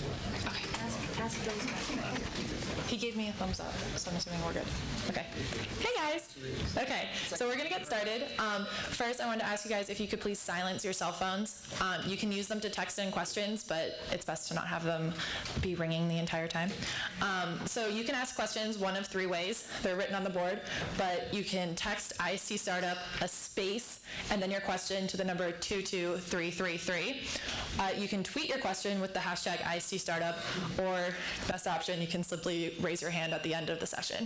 Okay. He gave me a thumbs up, so I'm assuming we're good. Okay. Hey guys. Okay, so we're gonna get started. First, I wanted to ask you guys if you could please silence your cell phones. You can use them to text in questions, but it's best to not have them be ringing the entire time. So you can ask questions one of three ways. They're written on the board, but you can text IST Startup a space and then your question to the number 22333. You can tweet your question with the hashtag IST Startup, or best option, you can simply raise your hand at the end of the session.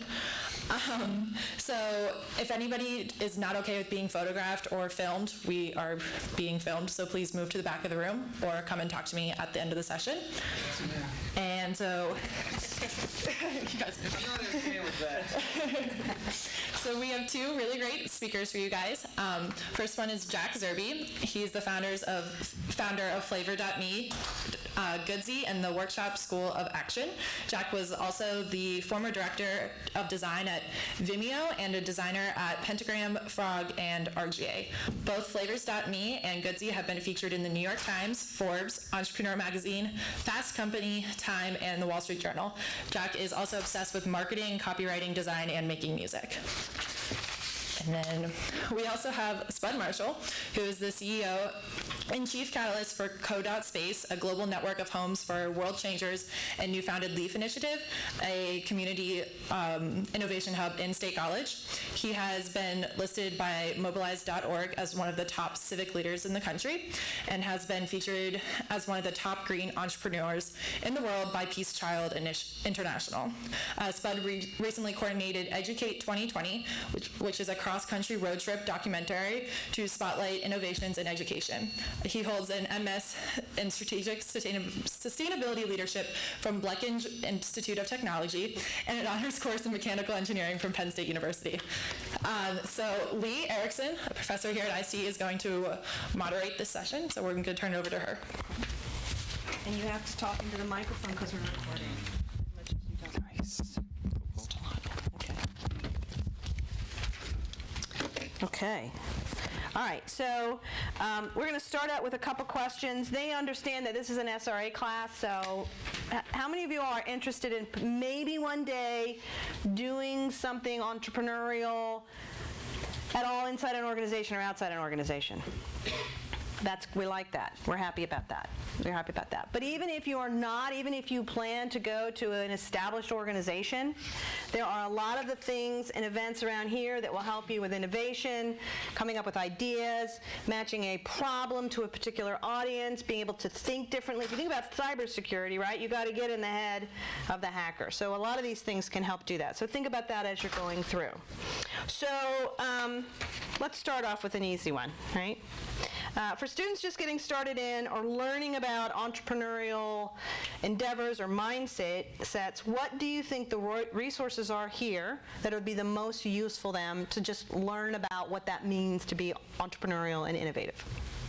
So if anybody is not okay with being photographed or filmed, we are being filmed, so please move to the back of the room or come and talk to me at the end of the session. And so, you guys are not okay with that. So we have two really great speakers for you guys. First one is Jack Zerby. He's the founder of Flavor.me, Goodsy, and the Workshop School of Action. Jack was also the former director of design at Vimeo and a designer at Pentagram, Frog, and RGA. Both Flavors.me and Goodsy have been featured in the New York Times, Forbes, Entrepreneur Magazine, Fast Company, Time, and the Wall Street Journal. Jack is also obsessed with marketing, copywriting, design, and making music. And then we also have Spud Marshall, who is the CEO and Chief Catalyst for Co.Space, a global network of homes for world changers, and new founded LEAF Initiative, a community innovation hub in State College. He has been listed by Mobilize.org as one of the top civic leaders in the country and has been featured as one of the top green entrepreneurs in the world by Peace Child International. Spud recently coordinated Educate 2020, which is a cross-country road trip documentary to spotlight innovations in education. He holds an MS in Strategic Sustainability Leadership from Bleckingen Institute of Technology and an honors course in mechanical engineering from Penn State University. So Lee Erickson, a professor here at IC, is going to moderate this session, so we're going to turn it over to her. And you have to talk into the microphone because we're recording. Nice. Okay. All right, so we're going to start out with a couple questions. They understand that this is an SRA class, so how many of you are interested in maybe one day doing something entrepreneurial at all inside an organization or outside an organization? We like that. We're happy about that. We're happy about that. But even if you are not, even if you plan to go to an established organization, there are a lot of the things and events around here that will help you with innovation, coming up with ideas, matching a problem to a particular audience, being able to think differently. If you think about cybersecurity, right, you got to get in the head of the hacker. So a lot of these things can help do that. So think about that as you're going through. So let's start off with an easy one, right? For students just getting started in or learning about entrepreneurial endeavors or mindsets, what do you think the resources are here that would be the most useful to them to just learn about what that means to be entrepreneurial and innovative?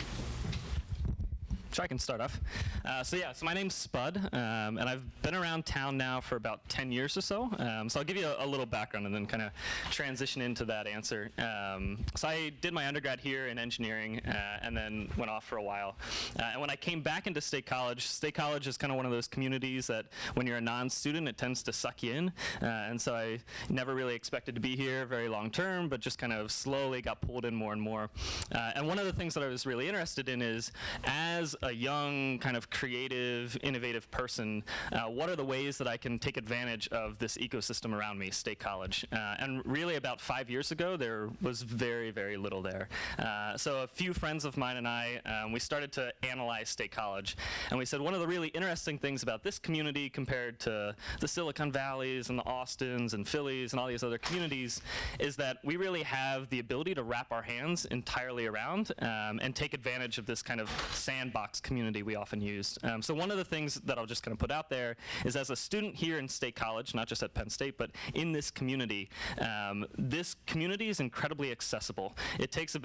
So I can start off. So my name's Spud, and I've been around town now for about 10 years or so. So I'll give you a little background and then kind of transition into that answer. So I did my undergrad here in engineering and then went off for a while. And when I came back into State College is kind of one of those communities that when you're a non-student, it tends to suck you in. And so I never really expected to be here very long term, but just kind of slowly got pulled in more and more. And one of the things that I was really interested in is, as a young, kind of creative, innovative person, what are the ways that I can take advantage of this ecosystem around me, State College? And really about 5 years ago, there was very, very little there. So a few friends of mine and I, we started to analyze State College. And we said one of the really interesting things about this community compared to the Silicon Valleys and the Austins and Phillies and all these other communities is that we really have the ability to wrap our hands entirely around and take advantage of this kind of sandbox community we often use. So one of the things that I'll just kind of put out there is, as a student here in State College, not just at Penn State, but in this community is incredibly accessible. It takes about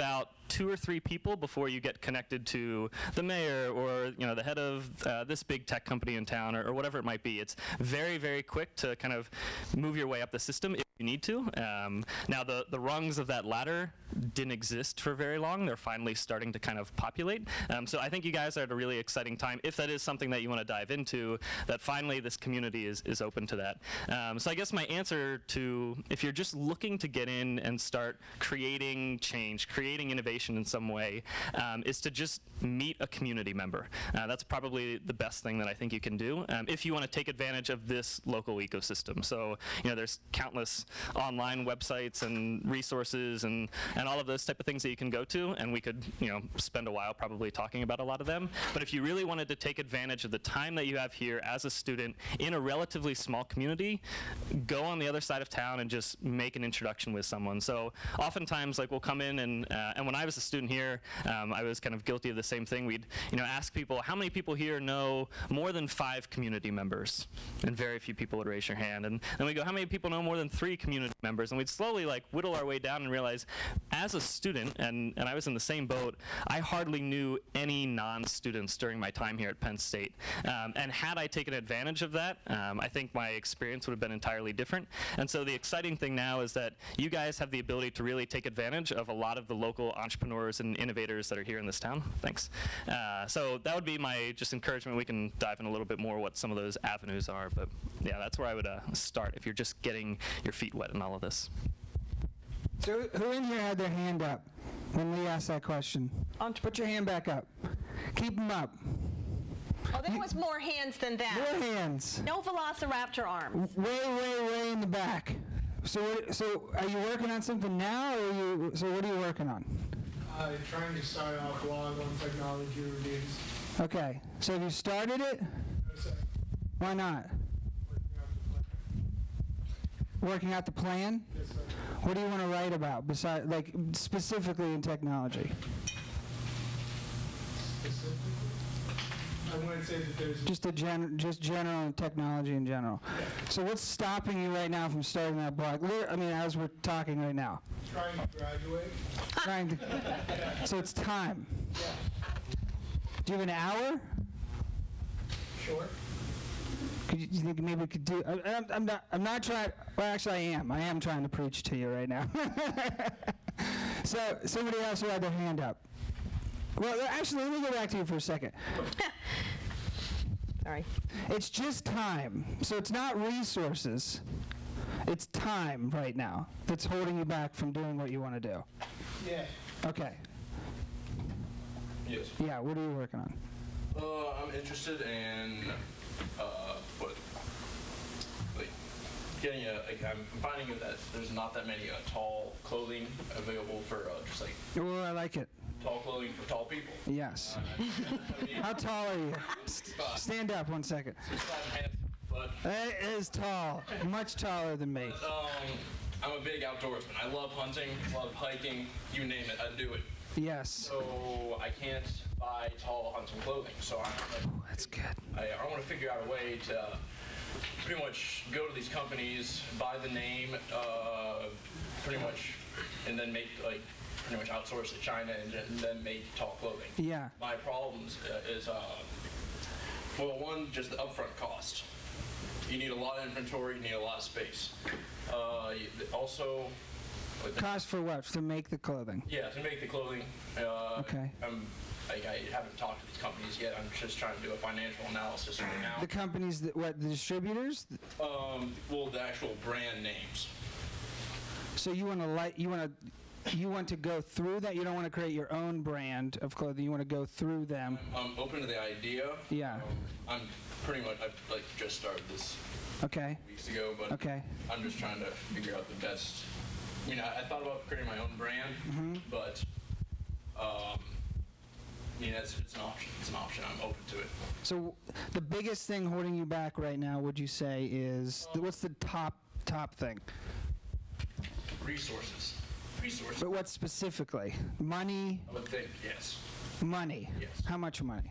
2 or 3 people before you get connected to the mayor or the head of this big tech company in town or whatever it might be. It's very, very quick to kind of move your way up the system if you need to. Now the rungs of that ladder didn't exist for very long. They're finally starting to kind of populate. So I think you guys are at a really exciting time, if that is something that you want to dive into, that finally this community is open to that. So I guess my answer to, if you're just looking to get in and start creating change, creating innovation in some way, is to just meet a community member. That's probably the best thing that I think you can do if you want to take advantage of this local ecosystem. So there's countless online websites and resources and all of those type of things that you can go to, and we could spend a while probably talking about a lot of them. But if you really wanted to take advantage of the time that you have here as a student in a relatively small community, go on the other side of town and just make an introduction with someone. So oftentimes, like, we'll come in and when I was a student here, I was kind of guilty of the same thing. We'd ask people, how many people here know more than 5 community members? And very few people would raise your hand. And then we go, how many people know more than 3 community members? And we'd slowly whittle our way down and realize, as a student, and I was in the same boat, I hardly knew any non-students during my time here at Penn State. And had I taken advantage of that, I think my experience would have been entirely different. And so the exciting thing now is that you guys have the ability to really take advantage of a lot of the local entrepreneurs and innovators that are here in this town. Thanks. So that would be my just encouragement. We can dive in a little bit more what some of those avenues are, but yeah, that's where I would start if you're just getting your feet wet in all of this. So who in here had their hand up when Lee asked that question? Put your hand back up. Keep them up. Oh, there was more hands than that. More hands. No velociraptor arms. Way in the back. So are you working on something now, or what are you working on? Trying to start off blog on technology reviews. Okay. So have you started it? No, sir. Why not? Working out the plan. Working out the plan? Yes, sir. What do you want to write about, besides, like, specifically in technology? Specifically? I wouldn't say that there's... Just general technology in general. Yeah. So what's stopping you right now from starting that blog? I mean, as we're talking right now. Trying to graduate. So it's time. Yeah. Do you have an hour? Sure. You think maybe we could do? I'm not trying. Well, actually, I am. I am trying to preach to you right now. So somebody else who had their hand up. Well, actually, let me go back to you for a second. Sorry. It's just time. So it's not resources. It's time right now that's holding you back from doing what you want to do. Yeah. Okay. Yes. Yeah. What are you working on? I'm interested in getting I'm finding that there's not that many tall clothing available for just like Oh, I like it. tall clothing for tall people. Yes. How tall are you? Stand up 1 second. 6'5", but That is tall. Much taller than me. I'm a big outdoorsman. I love hunting, love hiking, you name it, I do it. Yes. So I can't buy tall hunting clothing. So That's good. I want to figure out a way to pretty much go to these companies, buy the name, pretty much, and then make pretty much outsource to China and then make tall clothing. Yeah. My problems is well, one, just the upfront cost. You need a lot of inventory, you need a lot of space. Also, Cost for what? To make the clothing? yeah, to make the clothing. Okay. I haven't talked to these companies yet. I'm just trying to do a financial analysis right now. The companies that, what, the distributors? Well, the actual brand names. So you want to go through that? You don't want to create your own brand of clothing. You want to go through them. I'm open to the idea. Yeah. I'm pretty much, I just started this Okay. weeks ago, but Okay. I'm just trying to figure out the best. I mean, I thought about creating my own brand, but it's an option. It's an option. I'm open to it. So the biggest thing holding you back right now, would you say, is what's the top thing? Resources. But what specifically? Money? I would think yes. Money? Yes. How much money?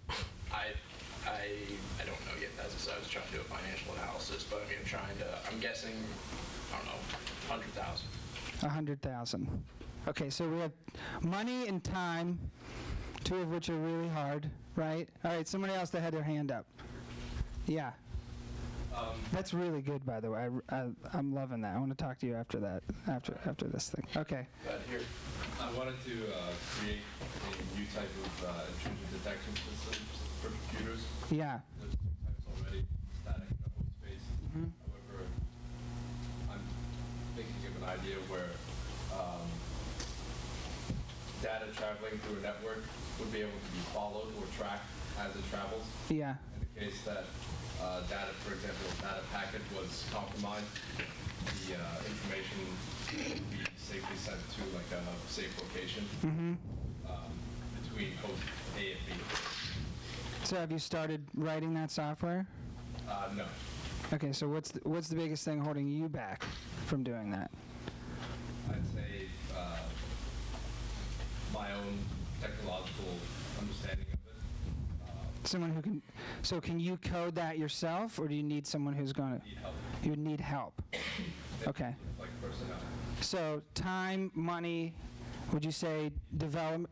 I don't know yet. As I said, I was trying to do a financial analysis, but I mean, I'm guessing, I don't know, 100,000. 100,000. Okay, so we have money and time, two of which are really hard, right? All right, somebody else that had their hand up. Yeah. That's really good, by the way. I'm loving that. I want to talk to you after that, after this thing. Okay. Here, I wanted to create a new type of intrusion detection system for computers. Yeah. There's two types already, static and host space. However, I'm thinking of an idea where data traveling through a network would be able to be followed or tracked as it travels. Yeah. In the case that data, for example, a data packet was compromised, the information would be safely sent to like a safe location between host A and B. So have you started writing that software? No. Okay, so what's the biggest thing holding you back from doing that? I'd say my own technological understanding of it. Someone who can, so can you code that yourself, or do you need someone who's going to? Need help. You would need help. Okay. Like personnel. So time, money, would you say developer?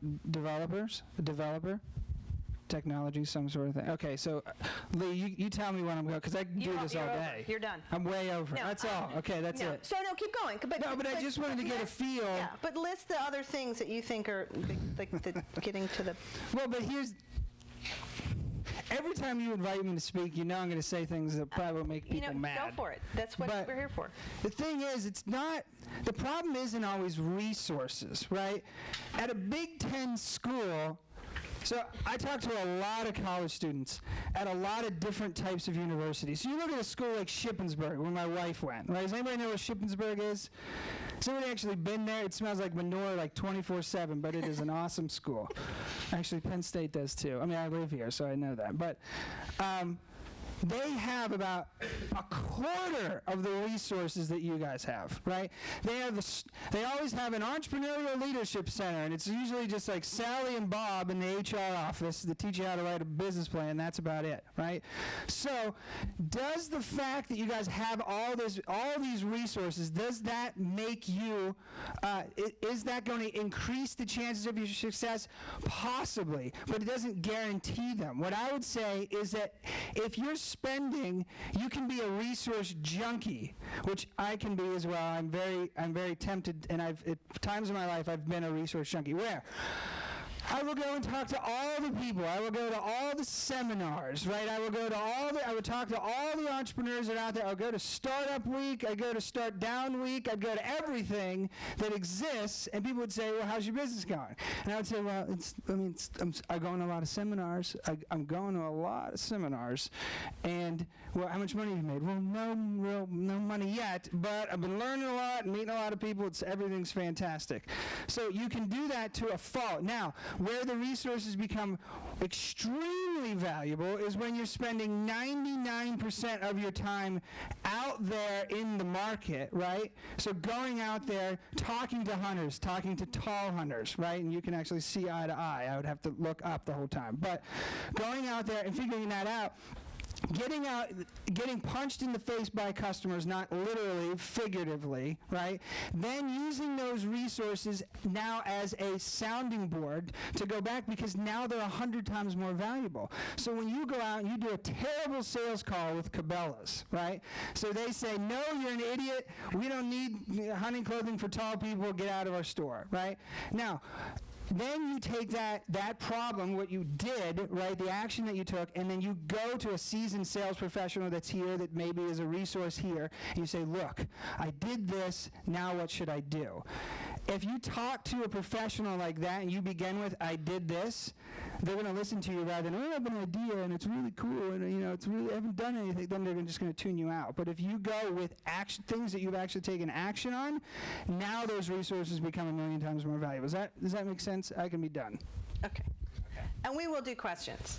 Technology, some sort of thing. Okay, so Lee, you tell me when I'm going, because I can do this all You're day. over. You're done. I'm way over. No, That's all. Okay, that's No. it. So no, keep going. No, but I just wanted to get a feel. Yeah, but list the other things that you think are the getting to the. Well, but here's, every time you invite me to speak, you know I'm going to say things that probably will make people mad. Go for it. That's what But we're here for. The thing is, it's not, the problem isn't always resources, right? At a Big Ten school, so I talk to a lot of college students at a lot of different types of universities. So you look at a school like Shippensburg, where my wife went, right? Does anybody know where Shippensburg is? Has anybody actually been there? It smells like manure like 24/7, but it is an awesome school. Actually, Penn State does too. I mean, I live here, so I know that. But they have about a quarter of the resources that you guys have, right? They always have an entrepreneurial leadership center, and it's usually just like Sally and Bob in the HR office that teach you how to write a business plan. That's about it, right? So, does the fact that you guys have all these resources, does that make you? Is that going to increase the chances of your success? Possibly, but it doesn't guarantee them. What I would say is that if you're spending, you can be a resource junkie, which I can be as well. I'm very tempted, and at times in my life I've been a resource junkie. Where I will go and talk to all the people. I will go to all the seminars, right? I would talk to all the entrepreneurs that are out there. I'll go to Startup Week. I go to Start Down Week. I'd go to everything that exists, and people would say, well, how's your business going? And I would say, well, I'm going to a lot of seminars. I'm going to a lot of seminars. And, well, how much money have you made? Well, no money yet, but I've been learning a lot and meeting a lot of people. Everything's fantastic. So you can do that to a fault. Now, where the resources become extremely valuable is when you're spending 99% of your time out there in the market, right? So going out there, talking to hunters, talking to tall hunters, right? And you can actually see eye to eye. I would have to look up the whole time. But going out there and figuring that out, getting punched in the face by customers, not literally, figuratively, right? Then using those resources now as a sounding board to go back, because now they're 100 times more valuable. So when you go out and you do a terrible sales call with Cabela's, right? So they say, no, you're an idiot. We don't need hunting clothing for tall people. Get out of our store, right? Now, then you take that problem, what you did, right, the action that you took, and then you go to a seasoned sales professional that's here, that maybe is a resource here, and you say, look, I did this, now what should I do? If you talk to a professional like that and you begin with, I did this, they're going to listen to you rather than, oh, I have an idea and it's really cool and it's really, I haven't done anything, then they're just going to tune you out. But if you go with action, things that you've actually taken action on, now those resources become 1,000,000 times more valuable. Does that make sense? I can be done. Okay. And we will do questions.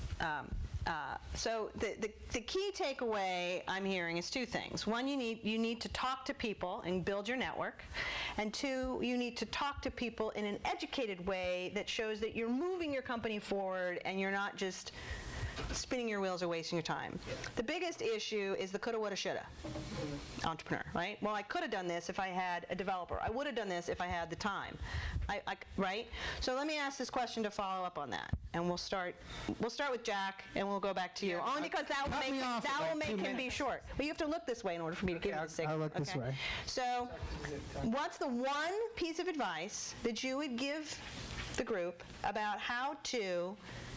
So the key takeaway I'm hearing is two things. One, you need to talk to people and build your network. And two, you need to talk to people in an educated way that shows that you're moving your company forward and you're not just spinning your wheels or wasting your time. The biggest issue is the coulda, woulda, shoulda entrepreneur, right? Well, I could have done this if I had a developer. I would have done this if I had the time, right? So let me ask this question to follow up on that, and we'll start with Jack, and we'll go back to you. Only because that will make him be short. But you have to look this way in order for me to give you the signal. I'll look this way. So, what's the one piece of advice that you would give the group about how to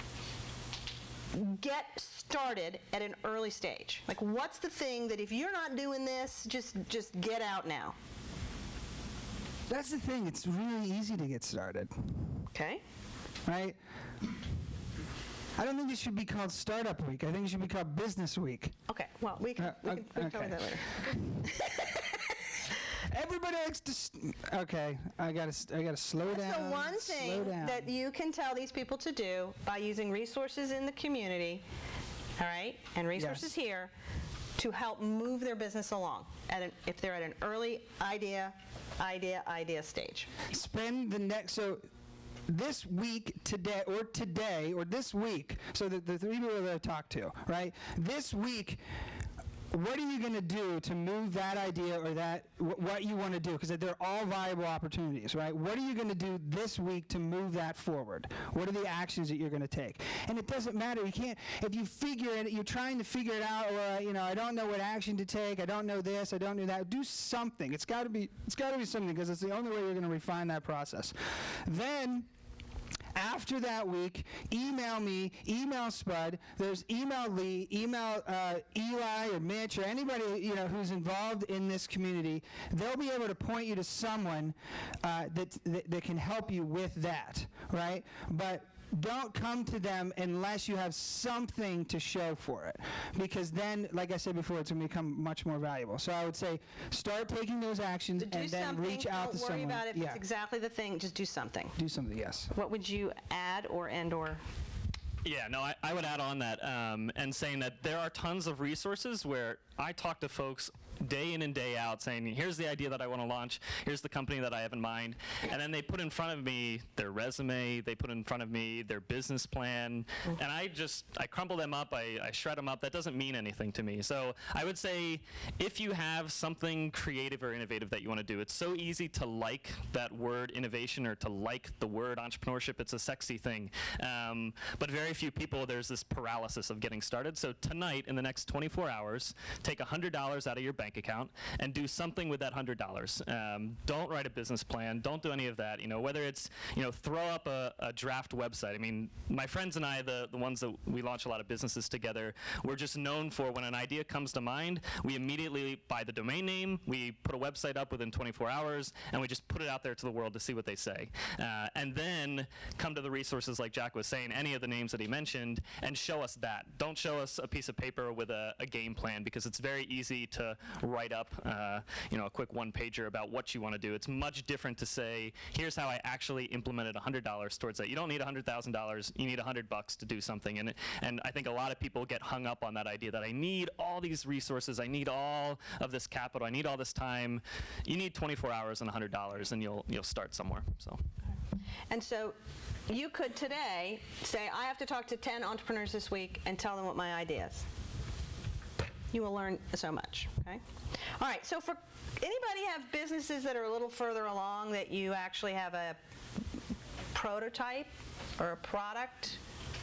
get started at an early stage? Like, what's the thing that if you're not doing this, just get out now? That's the thing. It's really easy to get started. Okay. Right? I don't think it should be called Startup Week. I think it should be called Business Week. Okay. Well, we can cover that later. Everybody likes to. Okay, I gotta slow down. That's the one thing that you can tell these people to do by using resources in the community, all right, and resources here to help move their business along if they're at an early idea stage. Spend the next this week, today, or this week, so the three people that I talked to, right? This week, what are you going to do to move that idea or what you want to do? Because they're all viable opportunities, right? What are you going to do this week to move that forward? What are the actions that you're going to take? And it doesn't matter. You can't, if you figure it, you're trying to figure it out, or I don't know what action to take. I don't know this. I don't know that. Do something. It's got to be something, because it's the only way you're going to refine that process. Then, after that week, email me, email Spud. There's email Lee, email Eli or Mitch or anybody who's involved in this community. They'll be able to point you to someone that can help you with that, right? But don't come to them unless you have something to show for it, because then, like I said before, it's going to become much more valuable. So I would say start taking those actions and then reach out to someone. Don't worry about it if it's exactly the thing. Just do something. Do something, yes. What would you add or? Yeah, no, I would add on that and saying that there are tons of resources where I talk to folks day in and day out saying, here's the idea that I want to launch, here's the company that I have in mind, and then they put in front of me their resume, they put in front of me their business plan, and I crumple them up, I shred them up. That doesn't mean anything to me. So I would say if you have something creative or innovative that you want to do, it's so easy to like that word innovation or to like the word entrepreneurship. It's a sexy thing. But very few people, there's this paralysis of getting started. So tonight, in the next 24 hours, take $100 out of your bank account and do something with that $100. Don't write a business plan. Don't do any of that. Whether it's throw up a draft website. I mean, my friends and I, the ones that we launch a lot of businesses together, we're just known for when an idea comes to mind, we immediately buy the domain name, we put a website up within 24 hours, and we just put it out there to the world to see what they say. And then come to the resources like Jack was saying, any of the names that he mentioned, and show us that. Don't show us a piece of paper with a game plan, because it's very easy to write up a quick one-pager about what you want to do. It's much different to say, here's how I actually implemented $100 towards that. You don't need $100,000. You need $100 to do something. And I think a lot of people get hung up on that idea that I need all these resources, I need all of this capital, I need all this time. You need 24 hours and $100, and you'll start somewhere. So. And so you could today say, I have to talk to 10 entrepreneurs this week and tell them what my idea is. You will learn so much, okay? All right, so for anybody have businesses that are a little further along that you actually have a prototype or a product?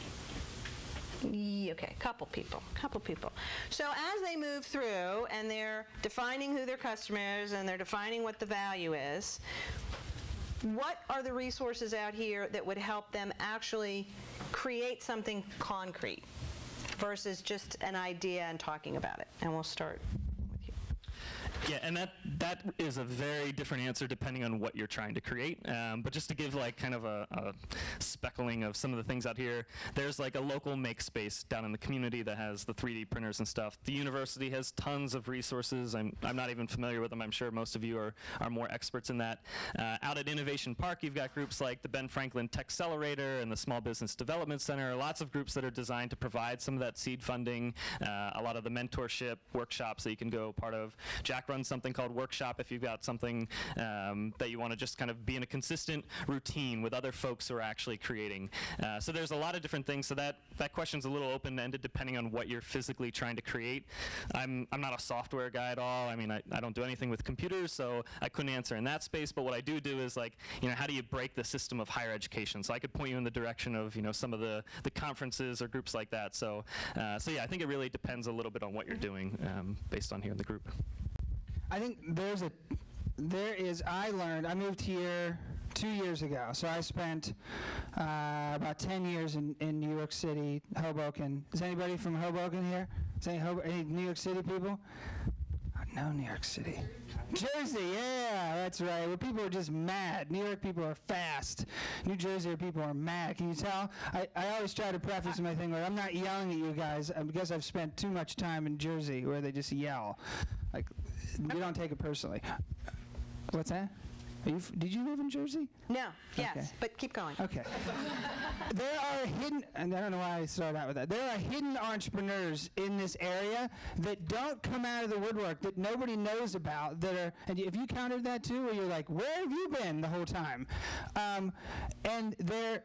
Okay, couple people. So as they move through and they're defining who their customer is and they're defining what the value is, what are the resources out here that would help them actually create something concrete versus just an idea and talking about it? And we'll start with you. Yeah, and that is a very different answer depending on what you're trying to create. But just to give like kind of a speckling of some of the things out here, there's like a local makespace down in the community that has the 3D printers and stuff. The university has tons of resources. I'm not even familiar with them. I'm sure most of you are more experts in that. Out at Innovation Park, you've got groups like the Ben Franklin Techcelerator and the Small Business Development Center. Lots of groups that are designed to provide some of that seed funding, a lot of the mentorship workshops that you can go part of. Jack runs something called Workshop if you've got something that you want to just kind of be in a consistent routine with other folks who are actually creating. So there's a lot of different things. So that question's a little open-ended depending on what you're physically trying to create. I'm not a software guy at all. I mean, I don't do anything with computers, so I couldn't answer in that space. But what I do is, like, how do you break the system of higher education? So I could point you in the direction of, some of the conferences or groups like that. So yeah, I think it really depends a little bit on what you're doing based on here in the group. I think I moved here 2 years ago, so I spent about 10 years in New York City, Hoboken. Is anybody from Hoboken here? Any New York City people? Oh, no, New York City. Jersey, yeah, that's right. Well, people are just mad. New York people are fast. New Jersey people are mad. Can you tell? I always try to preface my thing where I'm not yelling at you guys because I've spent too much time in Jersey where they just yell. Like, you don't take it personally. What's that? Did you live in Jersey? No, yes, Okay. but keep going. Okay. There are hidden, and I don't know why I started out with that. There are hidden entrepreneurs in this area that don't come out of the woodwork, that nobody knows about, and if you counted that too, where you're like, where have you been the whole time? And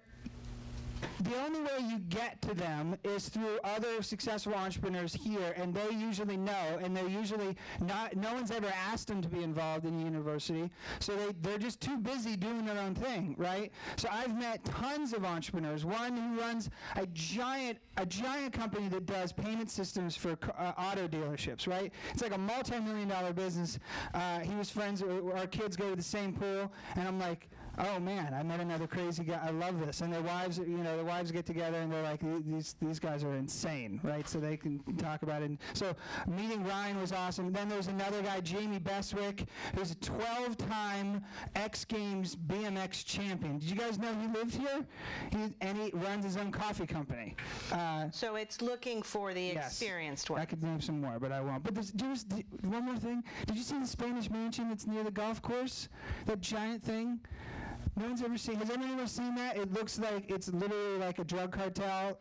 the only way you get to them is through other successful entrepreneurs here, and they usually know, and they're usually not, no one's ever asked them to be involved in the university, so they're just too busy doing their own thing, right? So I've met tons of entrepreneurs. One who runs a giant company that does payment systems for auto dealerships, right? It's like a multi-million-dollar business. He was friends, our kids go to the same pool, and I'm like, oh man, I met another crazy guy. I love this. And their wives, their wives get together and they're like, these guys are insane, right? So they can talk about it. And so meeting Ryan was awesome. Then there's another guy, Jamie Bestwick, who's a 12-time X Games BMX champion. Did you guys know he lived here? He runs his own coffee company. So it's looking for the experienced one. I could name some more, but I won't. But there's one more thing. Did you see the Spanish Mansion that's near the golf course? That giant thing? No one's ever seen. Has anyone ever seen that? It looks like it's literally like a drug cartel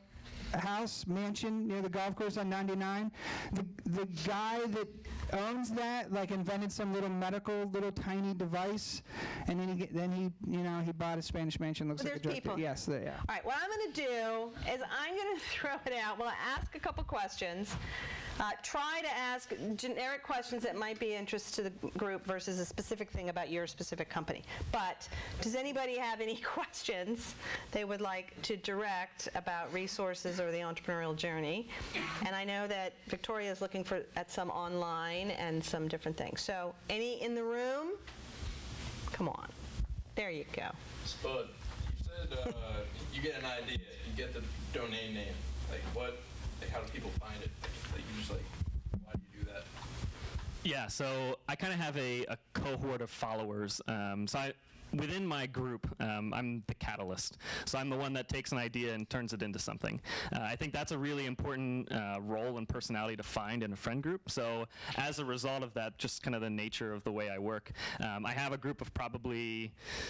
mansion near the golf course on 99. The guy that owns that invented some little tiny device, and then he bought a Spanish mansion. Looks like a drug people. Yes, yeah. All right. What I'm going to do is I'm going to throw it out. We'll ask a couple questions. Try to ask generic questions that might be of interest to the group versus a specific thing about your specific company. But does anybody have any questions they would like to direct about resources or the entrepreneurial journey? And I know that Victoria is looking at some online and some different things. So any in the room? Come on. There you go. Spud, you said you get an idea, you get the domain name. How do people find it? Why do you do that? Yeah, so I kind of have a cohort of followers. Within my group, I'm the catalyst. So I'm the one that takes an idea and turns it into something. I think that's a really important role and personality to find in a friend group. So as a result of that, just kind of the nature of the way I work, I have a group of probably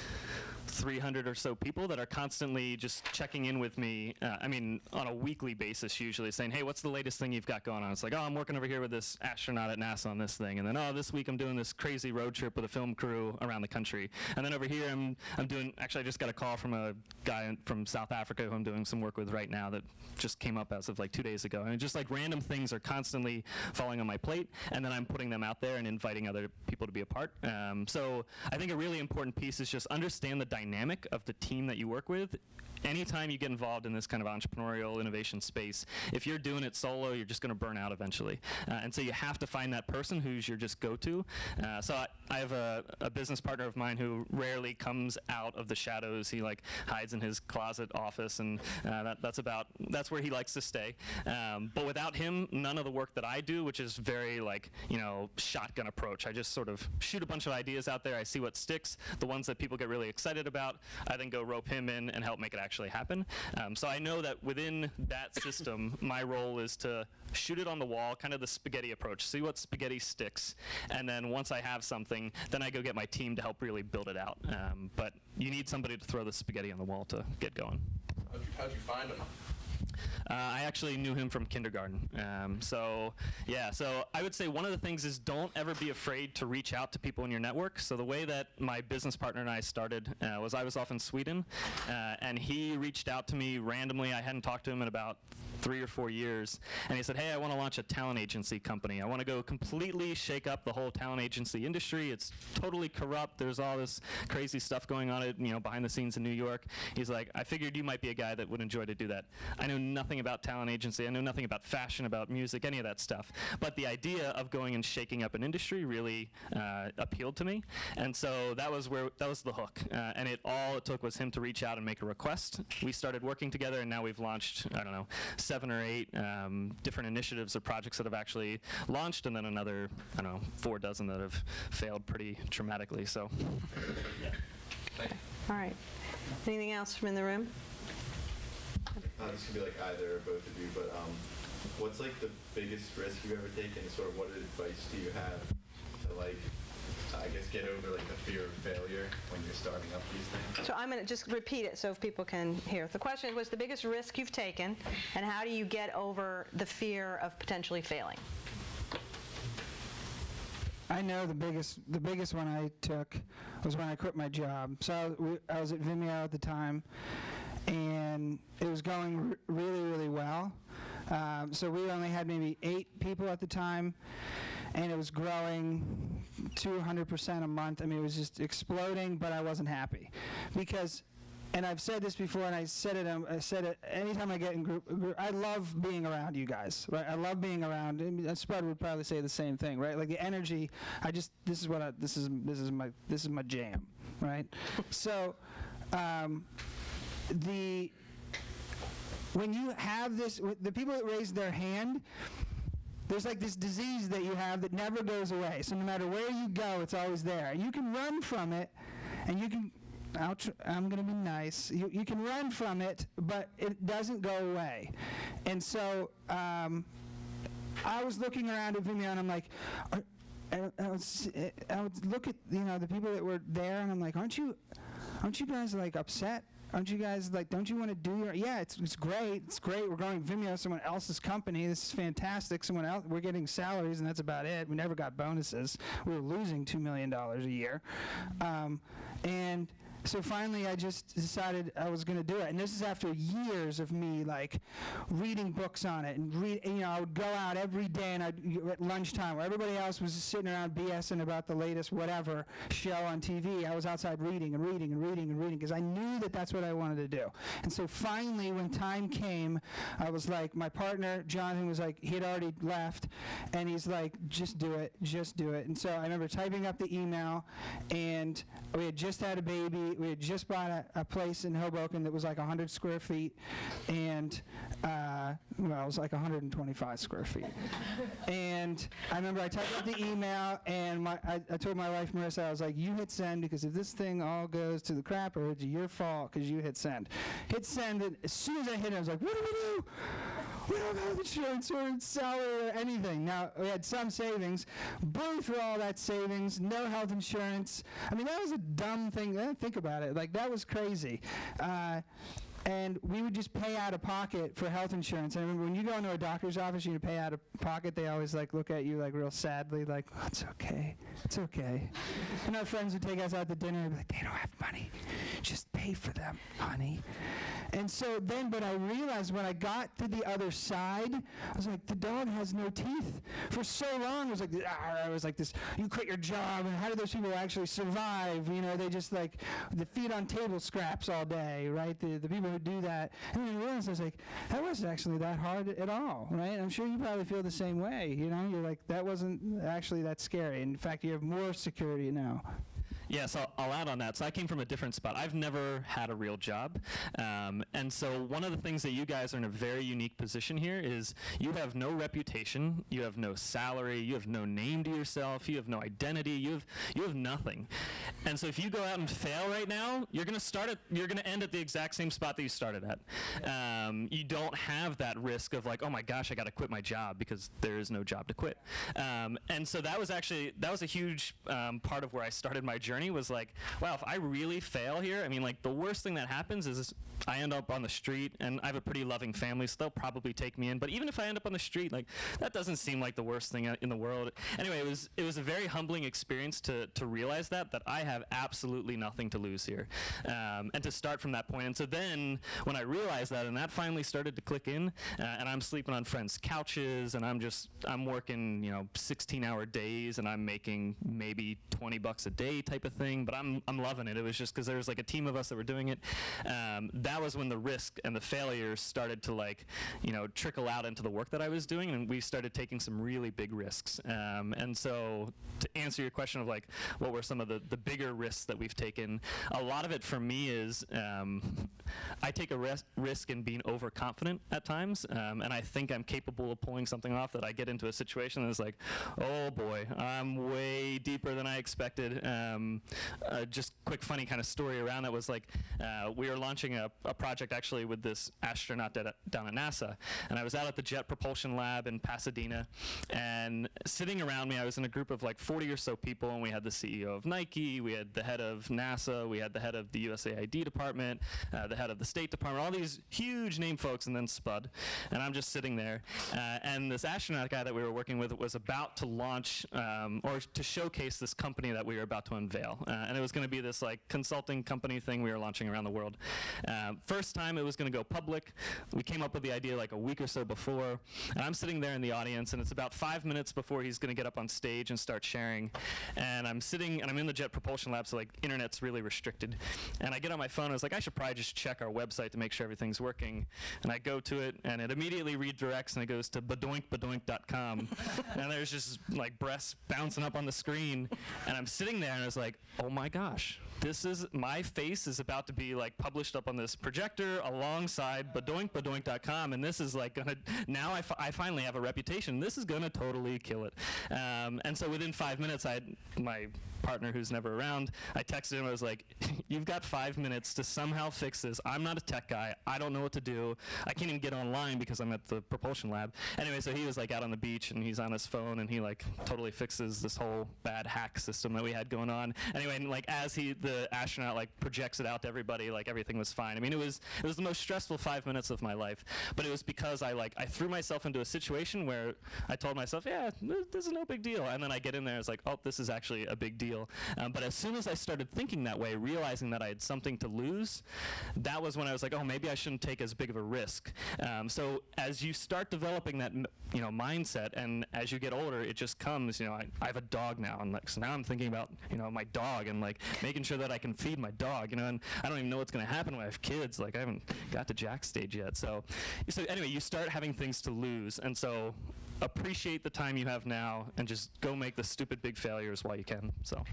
300 or so people that are constantly just checking in with me, on a weekly basis usually, saying, hey, what's the latest thing you've got going on? It's like, oh, I'm working over here with this astronaut at NASA on this thing. And then, oh, this week I'm doing this crazy road trip with a film crew around the country. And then over here I'm doing, actually I just got a call from a guy from South Africa who I'm doing some work with right now that just came up as of 2 days ago. And just random things are constantly falling on my plate, and then I'm putting them out there and inviting other people to be a part. So I think a really important piece is just understand the dynamic of the team that you work with. Anytime you get involved in this kind of entrepreneurial innovation space, if you're doing it solo, you're just going to burn out eventually. And so you have to find that person who's your just go-to. So I have a business partner of mine who rarely comes out of the shadows. He hides in his closet office, and that's where he likes to stay. But without him, none of the work that I do, which is very shotgun approach. I just sort of shoot a bunch of ideas out there. I see what sticks. The ones that people get really excited about, I then go rope him in and help make it actually happen. So I know that within that system, my role is to shoot it on the wall, kind of the spaghetti approach, see what spaghetti sticks, and then once I have something, then I go get my team to help really build it out. But you need somebody to throw the spaghetti on the wall to get going. How'd you find them? I actually knew him from kindergarten. So I would say one of the things is don't ever be afraid to reach out to people in your network. So the way that my business partner and I started was I was off in Sweden, and he reached out to me randomly. I hadn't talked to him in about 3 or 4 years, and he said, hey, I want to launch a talent agency company. I want to go completely shake up the whole talent agency industry. It's totally corrupt. There's all this crazy stuff going on, behind the scenes in New York. He's like, I figured you might be a guy that would enjoy to do that. I know nothing about talent agency. I know nothing about fashion, about music, any of that stuff. But the idea of going and shaking up an industry really appealed to me, and so that was the hook. And all it took was him to reach out and make a request. We started working together, and now we've launched, 7 or 8 different initiatives or projects that have actually launched, and then another, 4 dozen that have failed pretty dramatically. So, All right. Anything else from in the room? This could be like either or both of you, but what's like the biggest risk you've ever taken? And sort of what advice do you have to I guess get over like the fear of failure when you're starting up these things? So I'm going to just repeat it so if people can hear. The question was the biggest risk you've taken, and how do you get over the fear of potentially failing? I know the biggest one I took was when I quit my job. So I was at Vimeo at the time, and it was going really, really well. So we only had maybe 8 people at the time, and it was growing 200% a month. I mean, it was just exploding, but I wasn't happy because, and I've said this before, and I said it anytime I get in group, I love being around you guys, right? I love being around, and Spud would probably say the same thing, right? Like the energy, this is my jam, right? So, when you have this, the people that raise their hand, there's like this disease that you have that never goes away. So no matter where you go, it's always there. You can run from it, and you can, I'm going to be nice. You can run from it, but it doesn't go away. And so I was looking around at Vimeo, and I'm like, I would look at the people that were there, and I'm like, aren't you guys like upset? Aren't you guys like, don't you want to do your, yeah, it's great, we're growing Vimeo, someone else's company, this is fantastic, someone else, we're getting salaries, and that's about it. We never got bonuses. We were losing $2 million a year. And so finally I just decided I was going to do it. And this is after years of me like reading books on it and I would go out every day and at lunchtime where everybody else was just sitting around BSing about the latest whatever show on TV. I was outside reading because I knew that that's what I wanted to do. And so finally when time came, I was like, my partner, Jonathan, was like, he had already left, and he's like, just do it. And so I remember typing up the email, and we had just had a baby. We had just bought a place in Hoboken that was like 100 square feet, and it was like 125 square feet. And I remember I typed up the email, and I told my wife, Marissa, I was like, you hit send, because if this thing all goes to the crapper, it's your fault because you hit send. Hit send, and as soon as I hit it, I was like, what do we do? We don't have insurance or salary or anything. Now, we had some savings, blew through all that savings, no health insurance. I mean, that was a dumb thing. Think about it. Like, that was crazy. And we would just pay out of pocket for health insurance. And I remember when you go into a doctor's office, you pay out of pocket, they always like look at you like real sadly, like, oh, it's okay. And our friends would take us out to dinner and be like, they don't have money. Just pay for them, honey. And so then, but I realized when I got to the other side, I was like, the dog has no teeth. For so long, it was like this, you quit your job, and how do those people actually survive? They just like, they feed on table scraps all day, right? The people who do that. And then I realized, I was like, that wasn't actually that hard at all, right? I'm sure you probably feel the same way, You're like, that wasn't actually that scary. In fact, you have more security now. Yeah, so I'll add on that. So I came from a different spot. I've never had a real job. And so one of the things that you guys are in a very unique position here is you have no reputation, you have no salary, you have no name to yourself, you have no identity, you have nothing. And so if you go out and fail right now, you're going to end at the exact same spot that you started at. You don't have that risk of like, oh my gosh, I got to quit my job, because there is no job to quit. And so that was a huge part of where I started my journey journey was like, wow, if I really fail here, I mean, like, the worst thing that happens is I end up on the street, and I have a pretty loving family, so they'll probably take me in. But even if I end up on the street, like, that doesn't seem like the worst thing in the world. Anyway, it was a very humbling experience to realize that I have absolutely nothing to lose here, and to start from that point. And so then when I realized that, and that finally started to click in, and I'm sleeping on friends' couches, and I'm working, 16-hour days, and I'm making maybe $20 a day type of thing, but I'm loving it. It was just because there was like a team of us that were doing it. That was when the risk and the failures started to trickle out into the work that I was doing, and we started taking some really big risks. And so to answer your question of like, what were some of the bigger risks that we've taken, a lot of it for me is I take a risk in being overconfident at times, and I think I'm capable of pulling something off, that I get into a situation that's like, oh boy, I'm way deeper than I expected. Just quick funny kind of story around that was like, we were launching a project actually with this astronaut down at NASA, and I was out at the Jet Propulsion Lab in Pasadena, and sitting around me, I was in a group of like 40 or so people, and we had the CEO of Nike, we had the head of NASA, we had the head of the USAID department, the head of the State Department, all these huge name folks, and then Spud. And I'm just sitting there, and this astronaut guy that we were working with was about to launch, or to showcase this company that we were about to unveil. And it was going to be this like consulting company thing we were launching around the world. First time it was going to go public. We came up with the idea like a week or so before, and I'm sitting there in the audience, and it's about 5 minutes before he's going to get up on stage and start sharing. And I'm sitting, and I'm in the Jet Propulsion Lab, so like internet's really restricted. And I get on my phone, I was like, I should probably just check our website to make sure everything's working. And I go to it, and it immediately redirects, and it goes to badoinkbadoink.com. And there's just like breasts bouncing up on the screen, and I'm sitting there, and I was like, oh my gosh, my face is about to be like published up on this projector alongside badoinkbadoink.com, and this is like gonna, now I finally have a reputation. This is gonna totally kill it. And so within 5 minutes, I had my partner who's never around, I texted him, I was like, you've got 5 minutes to somehow fix this. I'm not a tech guy. I don't know what to do. I can't even get online because I'm at the propulsion lab. Anyway, so he was like out on the beach, and he's on his phone, and he like totally fixes this whole bad hack system that we had going on. Anyway, and like as the astronaut like projects it out to everybody, like everything was fine. I mean, it was the most stressful 5 minutes of my life, but it was because I threw myself into a situation where I told myself, yeah, this is no big deal. And then I get in there, it's like, oh, this is actually a big deal. But as soon as I started thinking that way, realizing that I had something to lose, that was when I was like, oh, maybe I shouldn't take as big of a risk. So as you start developing that mindset, and as you get older, it just comes, I have a dog now, and like, so now I'm thinking about my dog, and like making sure that I can feed my dog, and I don't even know what's going to happen when I have kids. Like, I haven't got to Jack stage yet. So anyway, you start having things to lose, and so appreciate the time you have now, and just go make the stupid big failures while you can.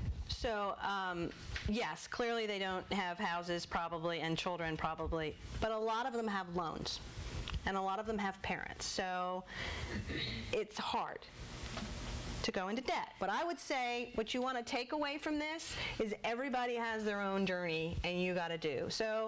So yes, clearly they don't have houses probably, and children probably, but a lot of them have loans, and a lot of them have parents. So it's hard to go into debt. But I would say what you want to take away from this is everybody has their own journey, and you got to do. So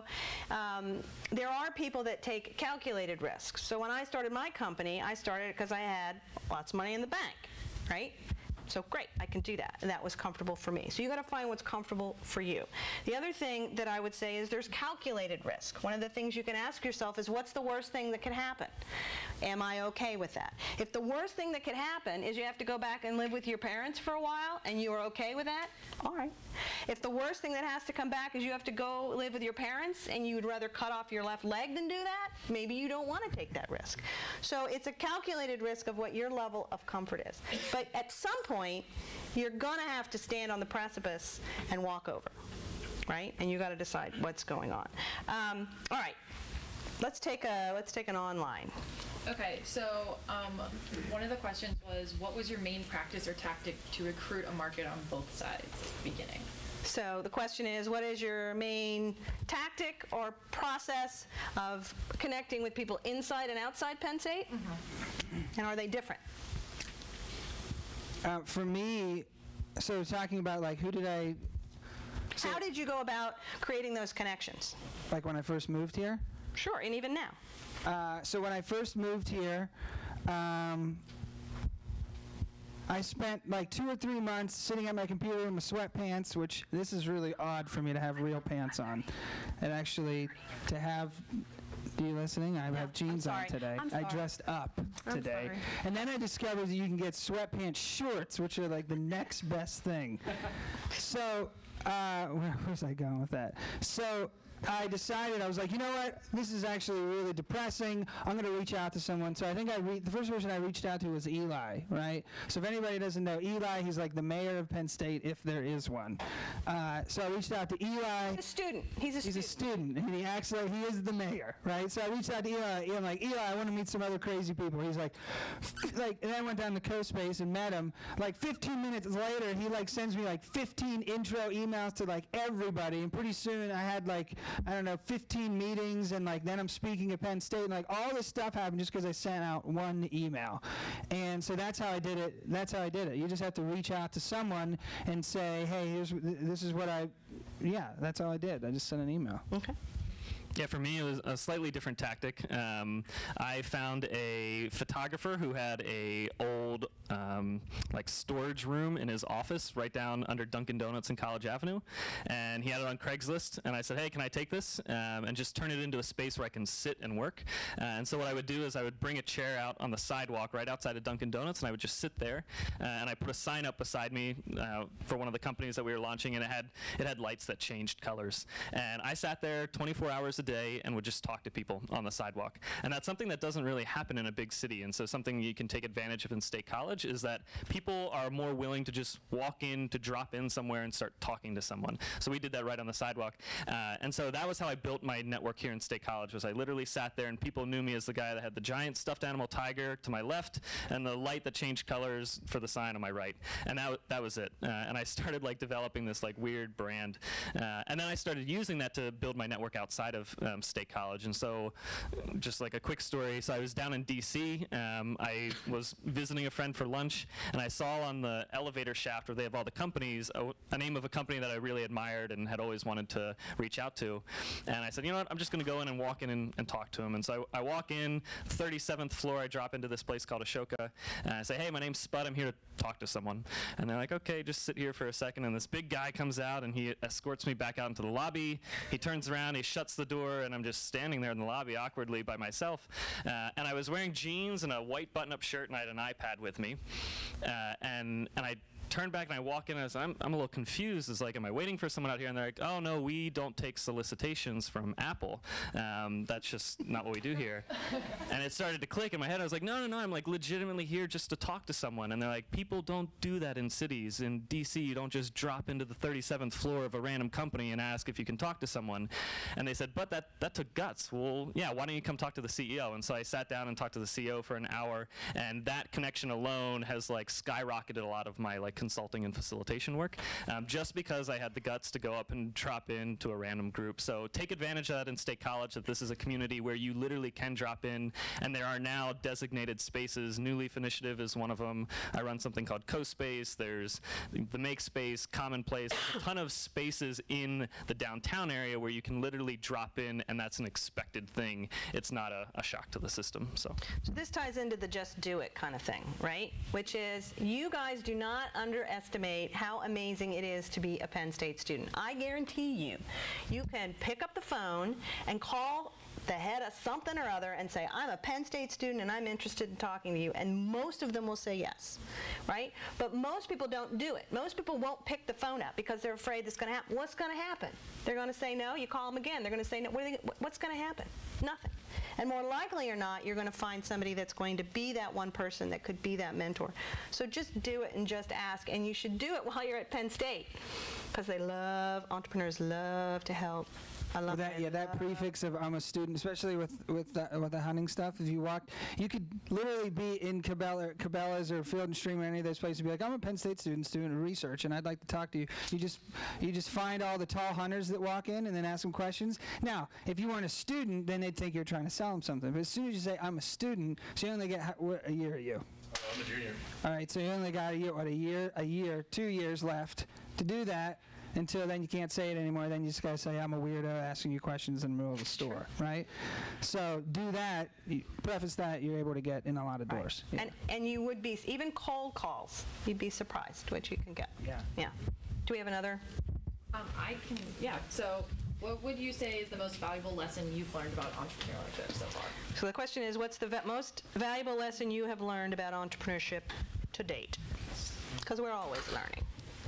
there are people that take calculated risks. So when I started my company, I started because I had lots of money in the bank, right? So great, I can do that, and that was comfortable for me. So you got to find what's comfortable for you. The other thing that I would say is there's calculated risk. One of the things you can ask yourself is, what's the worst thing that could happen? Am I okay with that? If the worst thing that could happen is you have to go back and live with your parents for a while, and you are okay with that, all right. If the worst thing that has to come back is you have to go live with your parents, and you would rather cut off your left leg than do that, maybe you don't want to take that risk. So it's a calculated risk of what your level of comfort is. But at some point, you're going to have to stand on the precipice and walk over, right? And you got to decide what's going on. All right, let's take an online. Okay, so one of the questions was, what was your main practice or tactic to recruit a market on both sides beginning? So the question is, what is your main tactic or process of connecting with people inside and outside Penn State? Mm-hmm. And are they different? For me, so talking about like how did you go about creating those connections? Like when I first moved here? Sure, and even now. So when I first moved here, I spent like 2 or 3 months sitting at my computer in my sweatpants, which this is really odd for me to have real pants on. And actually, to have, are you listening? I have jeans on today. I'm I sorry. dressed up today. sorry. And then I discovered that you can get sweatpants shorts, which are like the next best thing. So, where was I going with that? So, I decided, I was like, you know what, this is actually really depressing. I'm going to reach out to someone. So I think the first person I reached out to was Eli, right? So if anybody doesn't know Eli, he's like the mayor of Penn State, if there is one. So I reached out to Eli. He's a student. He's a student, and he acts like he is the mayor, right? So I reached out to Eli. I'm like, Eli, I want to meet some other crazy people. He's like, and then I went down to CoSpace and met him. Like 15 minutes later, he like sends me like 15 intro emails to like everybody, and pretty soon I had like, I don't know, 15 meetings, and like then I'm speaking at Penn State, and like all this stuff happened just because I sent out one email. And so that's how I did it. That's how I did it. You just have to reach out to someone and say, hey, this is what that's how I did. I just sent an email. Okay. Yeah, for me, it was a slightly different tactic. I found a photographer who had a old like storage room in his office right down under Dunkin' Donuts in College Avenue, and he had it on Craigslist. And I said, hey, can I take this and just turn it into a space where I can sit and work? And so what I would do is I would bring a chair out on the sidewalk right outside of Dunkin' Donuts, and I would just sit there. And I put a sign up beside me for one of the companies that we were launching, and it had lights that changed colors. And I sat there 24 hours a day and would just talk to people on the sidewalk. And that's something that doesn't really happen in a big city. And so something you can take advantage of in State College is that people are more willing to just walk in, to drop in somewhere and start talking to someone. So we did that right on the sidewalk. And so that was how I built my network here in State College, was I literally sat there and people knew me as the guy that had the giant stuffed animal tiger to my left and the light that changed colors for the sign on my right. And that was it. And I started like developing this like weird brand. And then I started using that to build my network outside of State College. And so just like a quick story, so I was down in DC. I was visiting a friend for lunch, and I saw on the elevator shaft where they have all the companies a name of a company that I really admired and had always wanted to reach out to. And I said, you know what, I'm just going to go in and walk in and talk to him. And so I walk in, 37th floor, I drop into this place called Ashoka, and I say, hey, my name's Spud, I'm here to talk to someone. And they're like, okay, just sit here for a second. And this big guy comes out, and he escorts me back out into the lobby. He turns around, he shuts the door, and I'm just standing there in the lobby awkwardly by myself. And I was wearing jeans and a white button-up shirt, and I had an iPad with me. And I turned back and I walk in and I was, I'm a little confused. It's like, am I waiting for someone out here? And they're like, oh no, we don't take solicitations from Apple. That's just not what we do here. And it started to click in my head. I was like, no, I'm like legitimately here just to talk to someone. And they're like, people don't do that in cities. In DC, you don't just drop into the 37th floor of a random company and ask if you can talk to someone. And they said, but that took guts. Well, yeah, why don't you come talk to the CEO? And so I sat down and talked to the CEO for an hour, and that connection alone has like skyrocketed a lot of my like consulting and facilitation work, just because I had the guts to go up and drop into a random group. So take advantage of that in State College, that this is a community where you literally can drop in, and there are now designated spaces. New Leaf Initiative is one of them. I run something called CoSpace. There's the Make Space, Commonplace. There's a ton of spaces in the downtown area where you can literally drop in, and that's an expected thing. It's not a shock to the system. So this ties into the just do it kind of thing, right? Which is, you guys do not underestimate how amazing it is to be a Penn State student. I guarantee you can pick up the phone and call the head of something or other and say, I'm a Penn State student and I'm interested in talking to you, and most of them will say yes, right? But most people don't do it. Most people won't pick the phone up because they're afraid that's going to happen. What's going to happen? They're going to say no. You call them again. They're going to say no. What's going to happen? Nothing. And more likely or not, you're going to find somebody that's going to be that one person that could be that mentor. So just do it and just ask. And you should do it while you're at Penn State, because entrepreneurs love to help. I love that. Yeah, that prefix of I'm a student, especially with the hunting stuff. If you walk, you could literally be in Cabela's or Field and Stream or any of those places and be like, I'm a Penn State student doing research, and I'd like to talk to you. You just find all the tall hunters that walk in and then ask them questions. Now, if you weren't a student, then they'd think you're trying to sell them something. But as soon as you say I'm a student, so you only get a year are you? I'm a junior. All right, so you only got a year, 2 years left to do that. until then you can't say it anymore. Then you just got to say, I'm a weirdo asking you questions in the middle of the store, right? So do that, preface that, you're able to get in a lot of doors. Right. Yeah. And you would be, even cold calls, you'd be surprised what you can get. Yeah. Yeah. Do we have another? So what would you say is the most valuable lesson you've learned about entrepreneurship so far? So the question is, what's the most valuable lesson you have learned about entrepreneurship to date? Because we're always learning.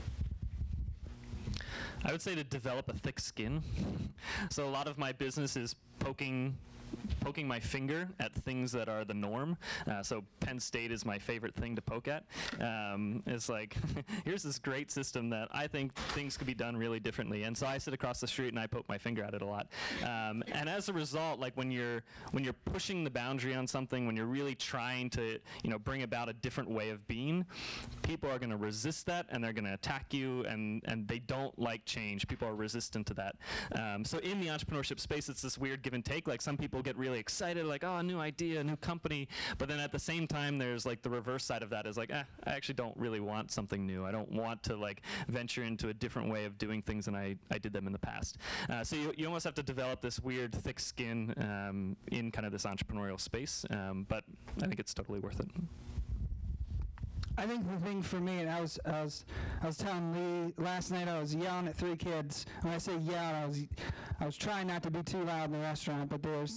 I would say to develop a thick skin. So a lot of my business is poking my finger at things that are the norm. So Penn State is my favorite thing to poke at. It's like, here's this great system that I think things could be done really differently. And so I sit across the street and I poke my finger at it a lot. And as a result, like when you're pushing the boundary on something, when you're really trying to bring about a different way of being, people are going to resist that and they're going to attack you, and they don't like change. People are resistant to that. So in the entrepreneurship space, it's this weird give and take. Like some people get really excited, like, oh, a new idea, a new company, but then at the same time there's like the reverse side of that is like, I actually don't really want something new. I don't want to like venture into a different way of doing things than I did them in the past. So you almost have to develop this weird thick skin in kind of this entrepreneurial space, but I think it's totally worth it. I think the thing for me, and I was telling Lee last night, I was yelling at 3 kids. When I say yell, I was trying not to be too loud in the restaurant, but there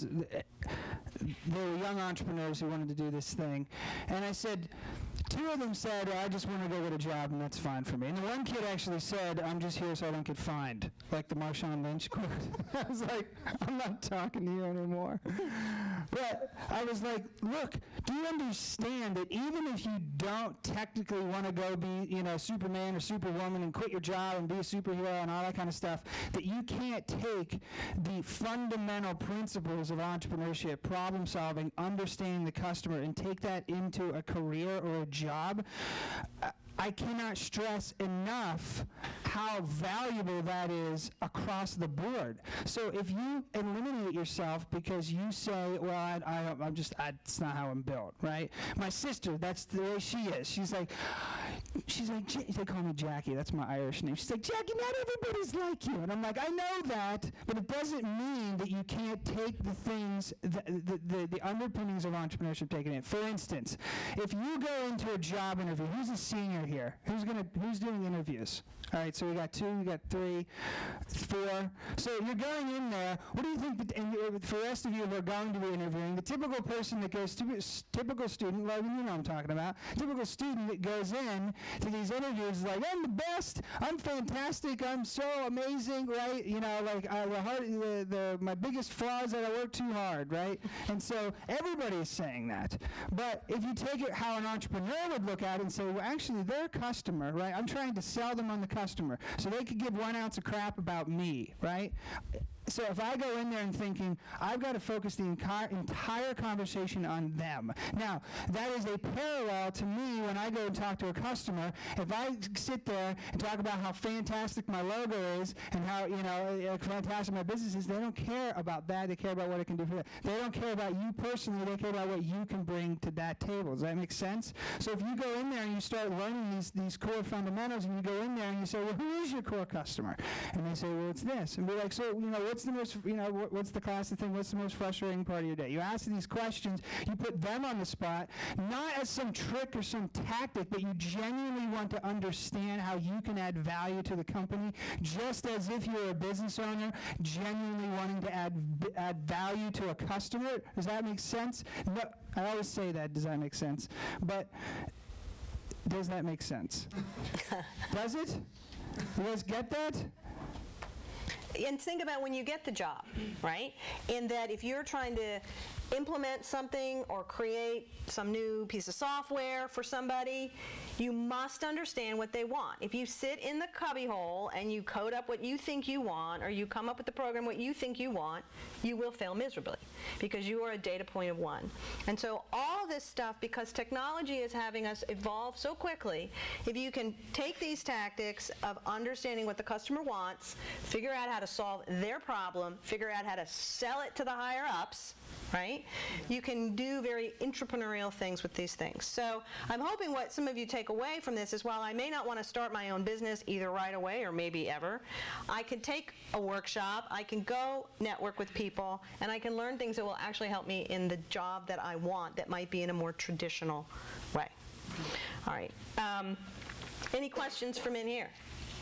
were young entrepreneurs who wanted to do this thing, and I said, 2 of them said, I just want to go get a job, and that's fine for me. And the one kid actually said, I'm just here so I don't get fined, like the Marshawn Lynch quote. I was like, I'm not talking to you anymore. But I was like, look, do you understand that even if you don't technically want to go be, Superman or Superwoman and quit your job and be a superhero and all that kind of stuff, that you can't take the fundamental principles of entrepreneurship, problem solving, understanding the customer, and take that into a career or a job? I cannot stress enough how valuable that is across the board. So if you eliminate yourself because you say, well, it's not how I'm built, right? My sister, that's the way she is. She's like, they call me Jackie, that's my Irish name. She's like, Jackie, not everybody's like you. And I'm like, I know that, but it doesn't mean that you can't take the things, the underpinnings of entrepreneurship taken in. For instance, if you go into a job interview, who's a senior here? Who's doing interviews? All right, so we got 2, we got 3, 4. So you're going in there. What do you think? And for the rest of you who are going to be interviewing, the typical person that goes to, typical student, Logan, you know what I'm talking about. Typical student that goes in to these interviews is like, I'm the best. I'm fantastic. I'm so amazing, right? My biggest flaw is that I work too hard, right? And so everybody's saying that. But if you take it how an entrepreneur would look at it and say, well, actually, they're a customer, right? I'm trying to sell them on the customer. So they could give 1 ounce of crap about me, right? So if I go in there and thinking, I've got to focus the entire conversation on them. Now, that is a parallel to me when I go and talk to a customer. If I sit there and talk about how fantastic my logo is and how, fantastic my business is, they don't care about that. They care about what it can do for them. They don't care about you personally. They care about what you can bring to that table. Does that make sense? So if you go in there and you start learning these core fundamentals, and you go in there and you say, well, who is your core customer? And they say, well, it's this. And be like, so, what's the most, what's the classic thing? What's the most frustrating part of your day? You ask these questions, you put them on the spot, not as some trick or some tactic, but you genuinely want to understand how you can add value to the company, just as if you're a business owner genuinely wanting to add value to a customer. Does that make sense? No, I always say that, does that make sense? But does that make sense? Does it? You guys get that? And think about when you get the job, right? In that if you're trying to implement something or create some new piece of software for somebody, you must understand what they want. If you sit in the cubbyhole and you code up what you think you want, or you come up with the program what you think you want, you will fail miserably because you are a data point of 1. And so all this stuff, because technology is having us evolve so quickly, if you can take these tactics of understanding what the customer wants, figure out how to solve their problem, figure out how to sell it to the higher ups, right? You can do very entrepreneurial things with these things. So I'm hoping what some of you take away from this is, while I may not want to start my own business either right away or maybe ever, I can take a workshop, I can go network with people, and I can learn things that will actually help me in the job that I want that might be in a more traditional way. All right. Any questions from in here?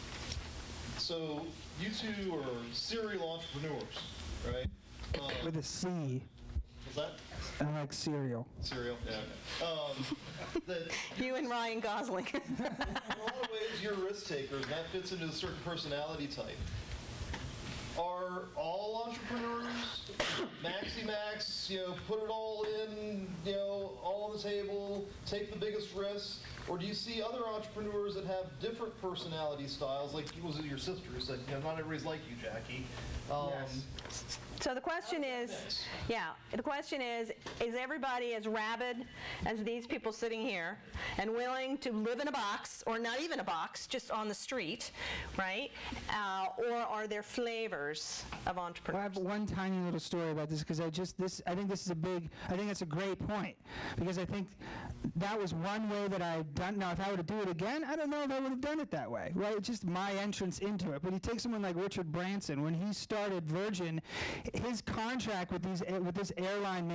So you two are serial entrepreneurs, right? With a C. Was that I like cereal. serial? Yeah. That You and Ryan Gosling. in a lot of ways you're risk takers, and that fits into a certain personality type. Are all entrepreneurs maxi-max, put it all in, all on the table, take the biggest risk? Or do you see other entrepreneurs that have different personality styles, like was it your sister who said, not everybody's like you, Jackie? Yes. So the question is, the question is everybody as rabid as these people sitting here and willing to live in a box, or not even a box, just on the street, right? Or are there flavors of Well, I entrepreneurs? have one tiny little story about this, because I think this is I think that's a great point, because I think that was one way that I'd done. Now, if I were to do it again, I don't know if I would have done it that way, right? It's just my entrance into it. But you take someone like Richard Branson, when he started Virgin, his contract with this airline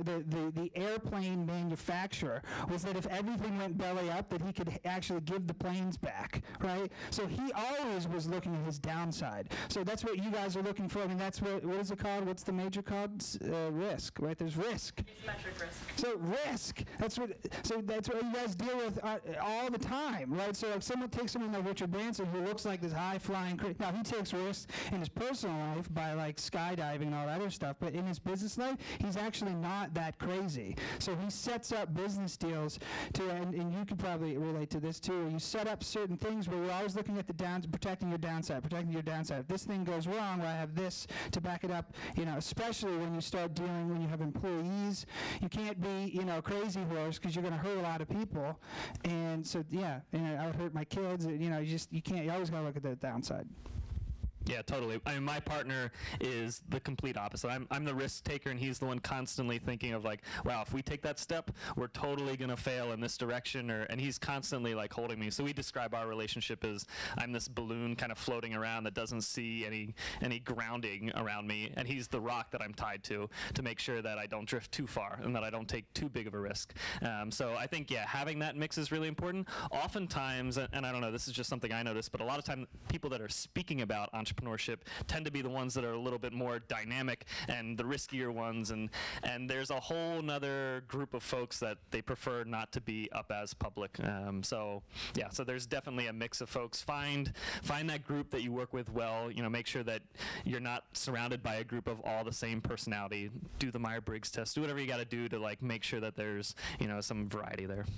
the airplane manufacturer, was that if everything went belly up, that he could actually give the planes back, right? So he always was looking at his downside. So that's what you guys are looking for. I mean, that's what is it called? What's the major called? Risk, right? There's risk. Asymmetric risk. So risk. That's what you guys deal with all the time, right? So if someone takes someone like Richard Branson, who looks like this high-flying, now he takes risks in his personal life by like skydiving and all that other stuff, but in his business life, he's actually not that crazy. So he sets up business deals and you could probably relate to this too, where you set up certain things where you're always looking at the protecting your downside. If this thing goes wrong, well, I have this to back it up, especially when you have employees. You can't be, crazy horse, because you're going to hurt a lot of people. And so, I would hurt my kids. You always got to look at the downside. Yeah, totally. I mean, my partner is the complete opposite. I'm the risk taker, and he's the one constantly thinking of like, wow, if we take that step, we're totally going to fail in this direction, and he's constantly like holding me. So we describe our relationship as I'm this balloon kind of floating around that doesn't see any grounding around me, and he's the rock that I'm tied to make sure that I don't drift too far and that I don't take too big of a risk. So I think, having that mix is really important. Oftentimes, and I don't know, this is just something I noticed, but a lot of time people that are speaking about entrepreneurship tend to be the ones that are a little bit more dynamic and the riskier ones, and there's a whole nother group of folks that they prefer not to be up as public. So there's definitely a mix of folks. Find that group that you work with well. Make sure that you're not surrounded by a group of all the same personality. Do the Myers-Briggs test. Do whatever you got to do to like make sure that there's some variety there.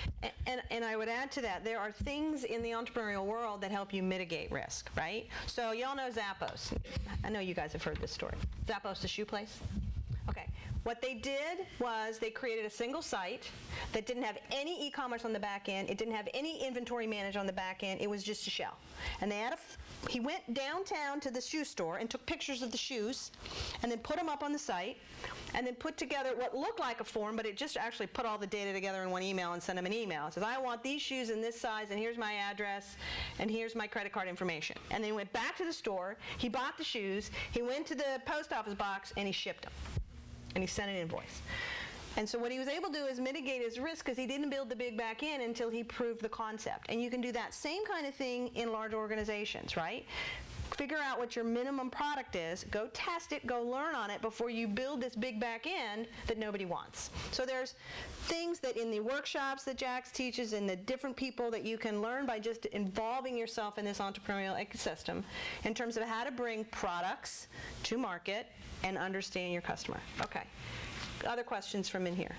And I would add to that, there are things in the entrepreneurial world that help you mitigate risk, right? So y'all know Zappos. I know you guys have heard this story. Zappos, the shoe place? Okay. What they did was they created a single site that didn't have any e-commerce on the back end. It didn't have any inventory managed on the back end. It was just a shell. And they had he went downtown to the shoe store and took pictures of the shoes and then put them up on the site and then put together what looked like a form, but it just actually put all the data together in one email and sent them an email. It says, I want these shoes in this size, and here's my address, and here's my credit card information. And then he went back to the store, he bought the shoes, he went to the post office box, and he shipped them. And he sent an invoice. And so what he was able to do is mitigate his risk, because he didn't build the big back end until he proved the concept. And you can do that same kind of thing in large organizations, right? Figure out what your minimum product is, go test it, go learn on it before you build this big back end that nobody wants. So there's things that in the workshops that Jax teaches and the different people that you can learn by just involving yourself in this entrepreneurial ecosystem in terms of how to bring products to market and understand your customer. Okay. Other questions from in here?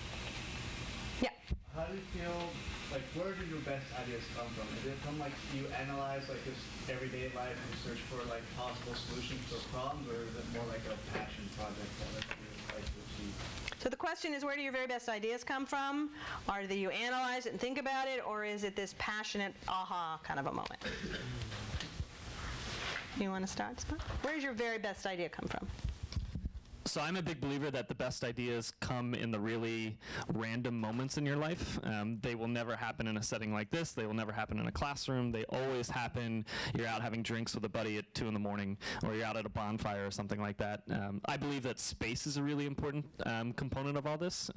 Yeah. How do you feel, like, where do your best ideas come from? Is it from, like, you analyze, like, this everyday life and search for, like, possible solutions to problems, or is it more like a passion project that you like to achieve? So the question is, where do your very best ideas come from? Are they you analyze it and think about it, or is it this passionate aha kind of a moment? You want to start, Spud? Where does your very best idea come from? So I'm a big believer that the best ideas come in the really random moments in your life. They will never happen in a setting like this. They will never happen in a classroom. They always happen. You're out having drinks with a buddy at 2 in the morning, or you're out at a bonfire or something like that. I believe that space is a really important component of all this.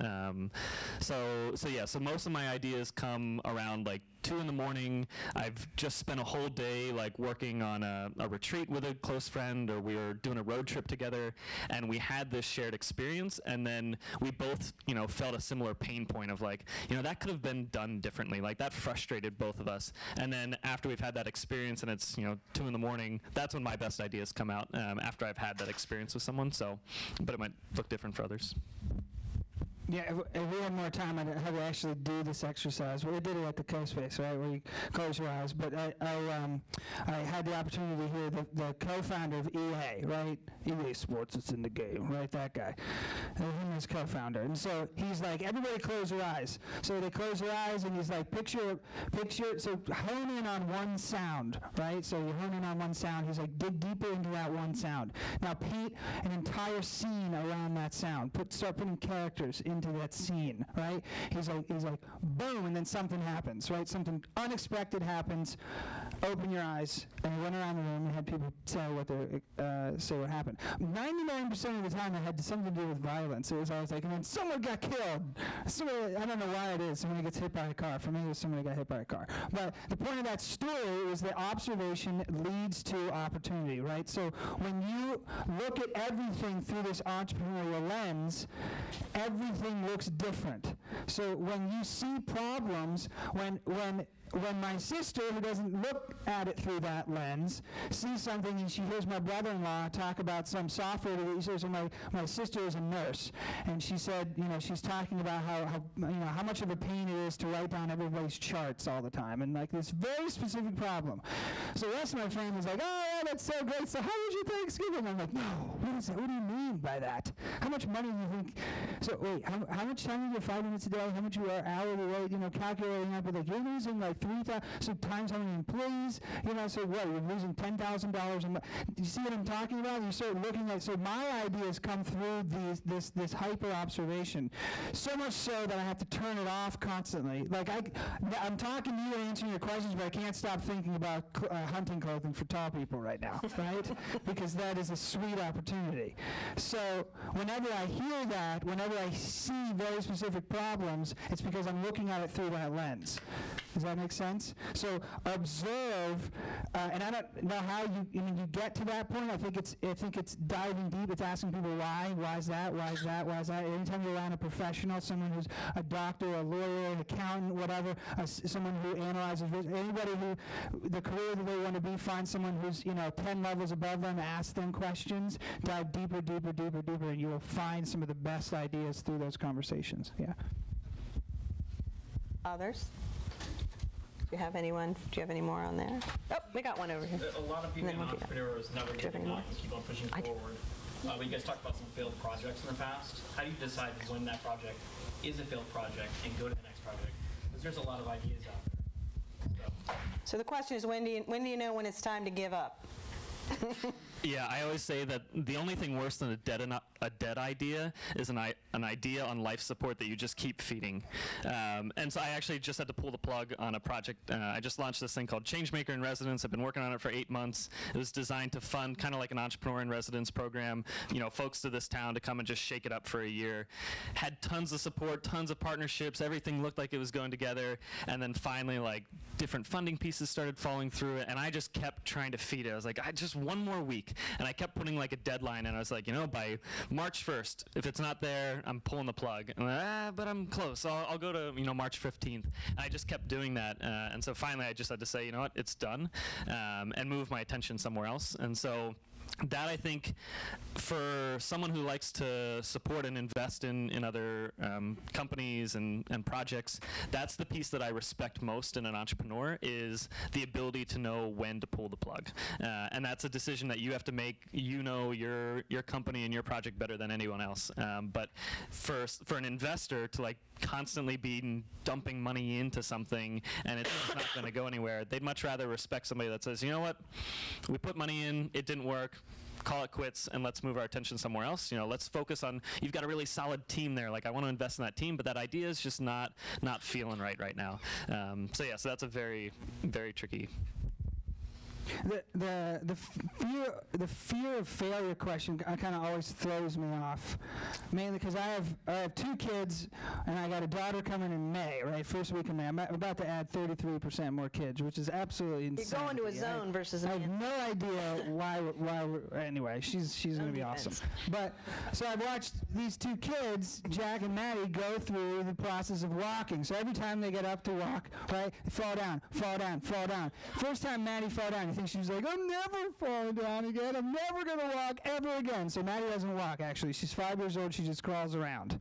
So most of my ideas come around like 2 in the morning. I've just spent a whole day like working on a retreat with a close friend, or we were doing a road trip together, and we had this shared experience, and then we both, felt a similar pain point of like, that could have been done differently. Like that frustrated both of us. And then after we've had that experience and it's, 2 in the morning, that's when my best ideas come out, after I've had that experience with someone. So, but it might look different for others. Yeah, if we had more time, I'd have you actually do this exercise. We did it at the CoSpace, right, where you close your eyes. But I had the opportunity to hear the co-founder of EA, right? EA Sports, it's in the game, right? That guy. Him and his co-founder. And so he's like, everybody close your eyes. So they close their eyes, and he's like, picture, so hone in on one sound, right? So you hone in on one sound. He's like, dig deeper into that one sound. Now paint an entire scene around that sound. Start putting characters into that scene, right? He's like, boom, and then something happens, right? Something unexpected happens. Open your eyes, and he went around the room and had people say what happened. 99% of the time, it had something to do with violence. It was always like, and then someone got killed. Somebody, I don't know why it is. Somebody gets hit by a car. For me, it was somebody got hit by a car. But the point of that story was that observation leads to opportunity, right? So when you look at everything through this entrepreneurial lens, everything looks different. So when you see problems, when my sister, who doesn't look at it through that lens, sees something and she hears my brother-in-law talk about some software that he says, my sister is a nurse, and she said, she's talking about how much of a pain it is to write down everybody's charts all the time, and like this very specific problem. So the rest of my family is like, oh, yeah, that's so great. So how was your Thanksgiving? I'm like, no, what is that? What do you mean by that? How much money do you think? So wait, how much time do you get? 5 minutes a day? How much you are hourly rate? Calculating up, but like you're losing like 3,000. So times how many employees? So what? You're losing $10,000 a month. Do you see what I'm talking about? You start looking at. So my ideas come through this hyper observation, so much so that I have to turn it off constantly. Like I'm talking to you and answering your questions, but I can't stop thinking about hunting clothing for tall people right now, right? Because that is a sweet opportunity. So whenever I hear that, whenever I see very specific problems, it's because I'm looking at it through that lens. Does that make sense? So observe, and I don't know how you get to that point. I think it's diving deep. It's asking people why. Why is that? Why is that? Why is that? Anytime you're around a professional, someone who's a doctor, a lawyer, an accountant, whatever, someone who analyzes risk, anybody who the career that they want to be, find someone who's 10 levels above them, ask them questions, dive deeper, and you will find some of the best ideas through those conversations. Yeah. Others? Do you have anyone? Do you have any more on there? Oh, we got one over here. A lot of being entrepreneurs never give up, keep on pushing forward. You guys talked about some failed projects in the past. How do you decide when that project is a failed project and go to the next project? Because there's a lot of ideas out there. So the question is, when do you know when it's time to give up? Yeah, I always say that the only thing worse than a dead idea is an idea on life support that you just keep feeding. And so I actually just had to pull the plug on a project. I just launched this thing called Changemaker in Residence. I've been working on it for 8 months. It was designed to fund kind of like an Entrepreneur in Residence program, folks to this town to come and just shake it up for a year. Had tons of support, tons of partnerships. Everything looked like it was going together. And then finally, like, different funding pieces started falling through it, and I just kept trying to feed it. I was like, just one more week. And I kept putting like a deadline, and I was like, by March 1st, if it's not there, I'm pulling the plug. And but I'm close. I'll go to March 15th. And I just kept doing that, and so finally I just had to say, you know what, it's done, and move my attention somewhere else. And so that, I think, for someone who likes to support and invest in other companies and projects, that's the piece that I respect most in an entrepreneur, is the ability to know when to pull the plug. And that's a decision that you have to make. Your company and your project better than anyone else. But for an investor to like constantly be dumping money into something and it's not going to go anywhere, they'd much rather respect somebody that says, you know what, we put money in, it didn't work, call it quits and let's move our attention somewhere else. Let's focus on, you've got a really solid team there. Like, I want to invest in that team, but that idea is just not feeling right now. So that's a very, very tricky. The fear of failure question kind of always throws me off, mainly because I have 2 kids and I got a daughter coming in May, right? First week of May. I'm about to add 33% more kids, which is absolutely insane. You're going to a zone versus. I have no idea why we're anyway. She's going to be awesome. But so I've watched these 2 kids, Jack and Maddie, go through the process of walking. So every time they get up to walk, right, they fall down, fall down, fall down. First time Maddie fell down, I think she was like, I'm never falling down again. I'm never going to walk ever again. So Maddie doesn't walk, actually. She's 5 years old. She just crawls around.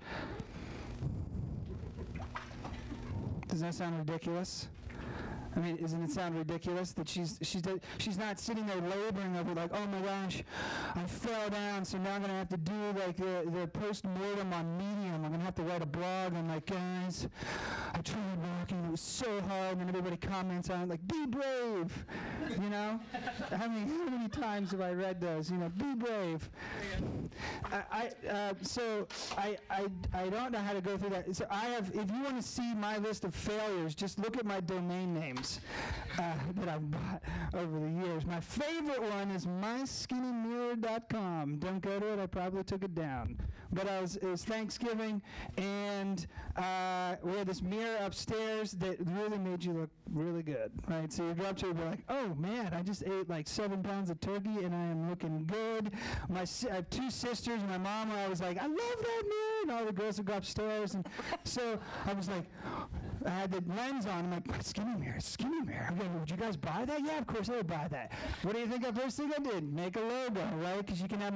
Does that sound ridiculous? I mean, doesn't it sound ridiculous that she's not sitting there laboring over like, oh my gosh, I fell down, so now I'm gonna have to do like the post-mortem on Medium. I'm gonna have to write a blog and like, guys, I tried walking, it was so hard, and everybody comments on it like, be brave, How many times have I read those? Be brave. So I don't know how to go through that. So if you want to see my list of failures, just look at my domain names. That I've bought over the years. My favorite one is myskinnymirror.com. Don't go to it. I probably took it down. But it was Thanksgiving, and we had this mirror upstairs that really made you look really good, right? So you go up to it and be like, oh man, I just ate like 7 pounds of turkey and I am looking good. I have 2 sisters and my mom, I was like, I love that mirror, and all the girls would go upstairs. And so I was like, I had the lens on. I'm like, skinny mirror. Okay, would you guys buy that? Yeah, of course I would buy that. What do you think the first thing I did? Make a logo, right? Because you can have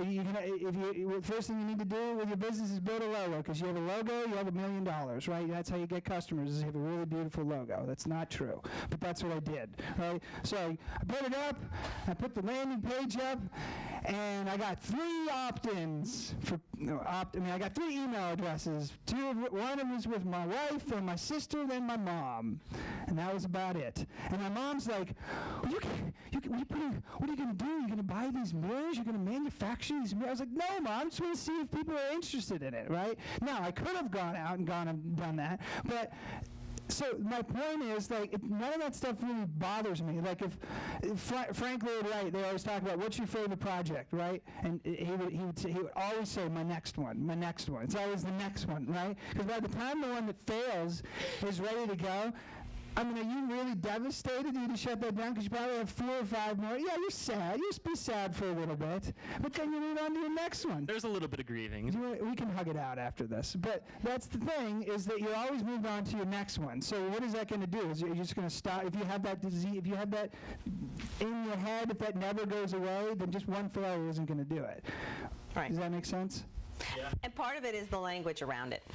first thing you need to do with your business is build a logo. Because you have a logo, you have $1 million, right? That's how you get customers, is you have a really beautiful logo. That's not true, but that's what I did, right? So I put it up, I put the landing page up, and I got 3 opt-ins I got 3 email addresses. One of them was with my wife, then my sister, then my mom, and that was about it. And my mom's like, what are you going to do? You're going to buy these mirrors? You're going to manufacture these mirrors? I was like, no, Mom, I just want to see if people are interested in it, right? Now, I could have gone out and done that, but so my point is, like, none of that stuff really bothers me. Like, if Frank Lloyd Wright, they always talk about what's your favorite project, right? And he would always say my next one. It's always the next one, right? Because by the time the one that fails is ready to go, I mean, are you really devastated? You need to shut that down because you probably have 4 or 5 more. Yeah, you're sad. You just be sad for a little bit, but then you move on to your next one. There's a little bit of grieving. We can hug it out after this, but that's the thing, is that you always move on to your next one. So what is that going to do? Is you're just going to stop? If you have that disease, if you have that in your head, if that never goes away, then just one failure isn't going to do it. Right. Does that make sense? Yeah. And part of it is the language around it.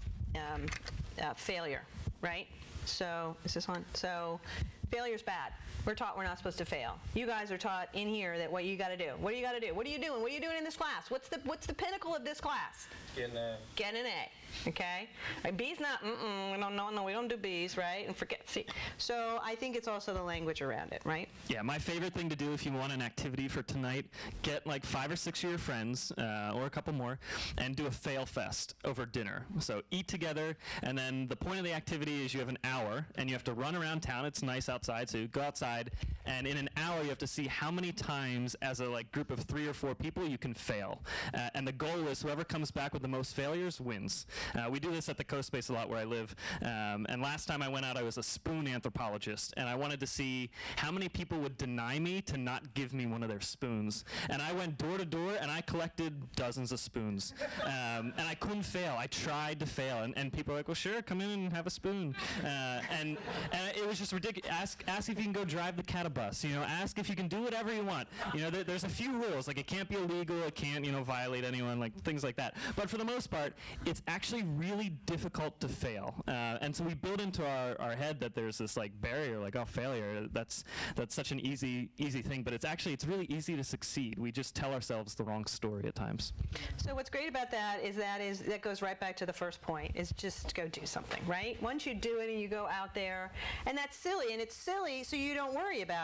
Failure, right? So, is this on? So, failure's bad. We're taught we're not supposed to fail. You guys are taught in here that what you got to do. What do you got to do? What are you doing? What are you doing in this class? What's the pinnacle of this class? Get an A. Get an A. Okay? And B's not, we don't do B's, right? And forget C. So I think it's also the language around it, right? Yeah, my favorite thing to do if you want an activity for tonight, get like 5 or 6 of your friends, or a couple more, and do a fail fest over dinner. So eat together, and then the point of the activity is you have an hour, and you have to run around town. It's nice outside, so you go outside, and in an hour you have to see how many times as a group of 3 or 4 people you can fail. And the goal is whoever comes back with the most failures wins. We do this at the Coast Space a lot where I live. And last time I went out, I was a spoon anthropologist, and I wanted to see how many people would deny me to not give me one of their spoons. And I went door to door, and I collected dozens of spoons. And I couldn't fail. I tried to fail, and people were like, well, sure, come in and have a spoon. And it was just ridiculous. Ask if you can go drive the catabus. Ask if you can do whatever you want. There's a few rules. Like, it can't be illegal. It can't, violate anyone, like things like that. But for the most part, it's actually really difficult to fail. And so we build into our head that there's this barrier, failure, that's such an easy thing, but it's really easy to succeed. We just tell ourselves the wrong story at times. So what's great about that is that goes right back to the first point, is just go do something, right? Once you do it and you go out there, and that's silly, and it's silly so you don't worry about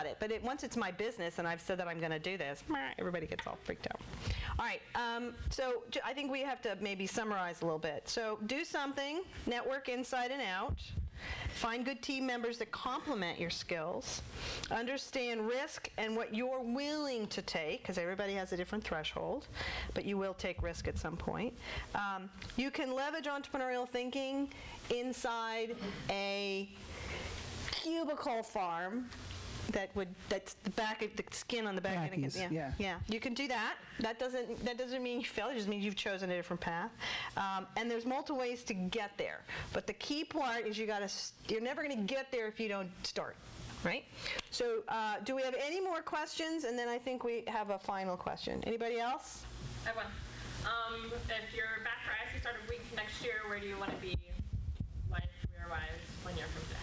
about it. But once it's my business and I've said that I'm going to do this, everybody gets all freaked out. All right, so I think we have to maybe summarize a little bit. So do something, network inside and out. Find good team members that complement your skills. Understand risk and what you're willing to take, because everybody has a different threshold, but you will take risk at some point. You can leverage entrepreneurial thinking inside a cubicle farm that's the back of the skin on the back end. Yeah. You can do that. That doesn't mean you failed. It just means you've chosen a different path. And there's multiple ways to get there. But the key part is you're never going to get there if you don't start, right? So do we have any more questions? And then I think we have a final question. Anybody else? I have one. If you're back for ISC start a week next year, where do you want to be life, career-wise, 1 year from today?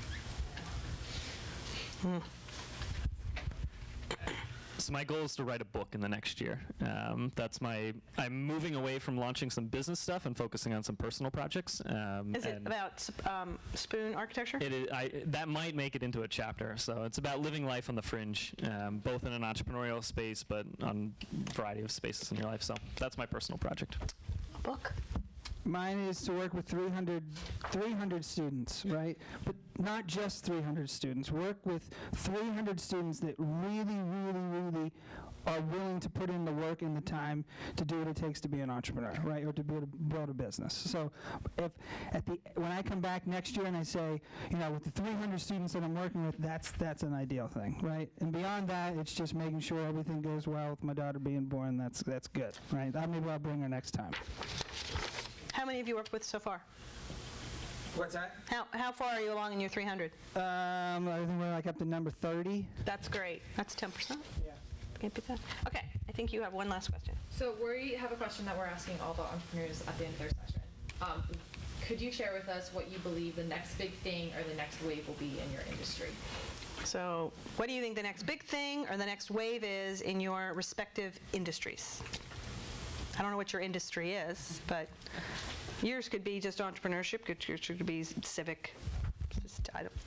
So my goal is to write a book in the next year. I'm moving away from launching some business stuff and focusing on some personal projects. Is it about spoon architecture? It is, that might make it into a chapter. So it's about living life on the fringe, both in an entrepreneurial space, but on a variety of spaces in your life. So that's my personal project. A book? Mine is to work with 300 students, right? But not just 300 students. Work with 300 students that really, really, really are willing to put in the work and the time to do what it takes to be an entrepreneur, right? Or to build a business. So when I come back next year and I say, with the 300 students that I'm working with, that's an ideal thing, right? And beyond that, it's just making sure everything goes well with my daughter being born. That's good, right? Maybe I'll bring her next time. How many have you worked with so far? What's that? How far are you along in your 300? I think we're up to number 30. That's great. That's 10%. Yeah. Can't beat that. Okay, I think you have one last question. So we have a question that we're asking all the entrepreneurs at the end of their session. Could you share with us what you believe the next big thing or the next wave will be in your industry? So what do you think the next big thing or the next wave is in your respective industries? I don't know what your industry is, but yours could be just entrepreneurship, yours could be civic. I don't.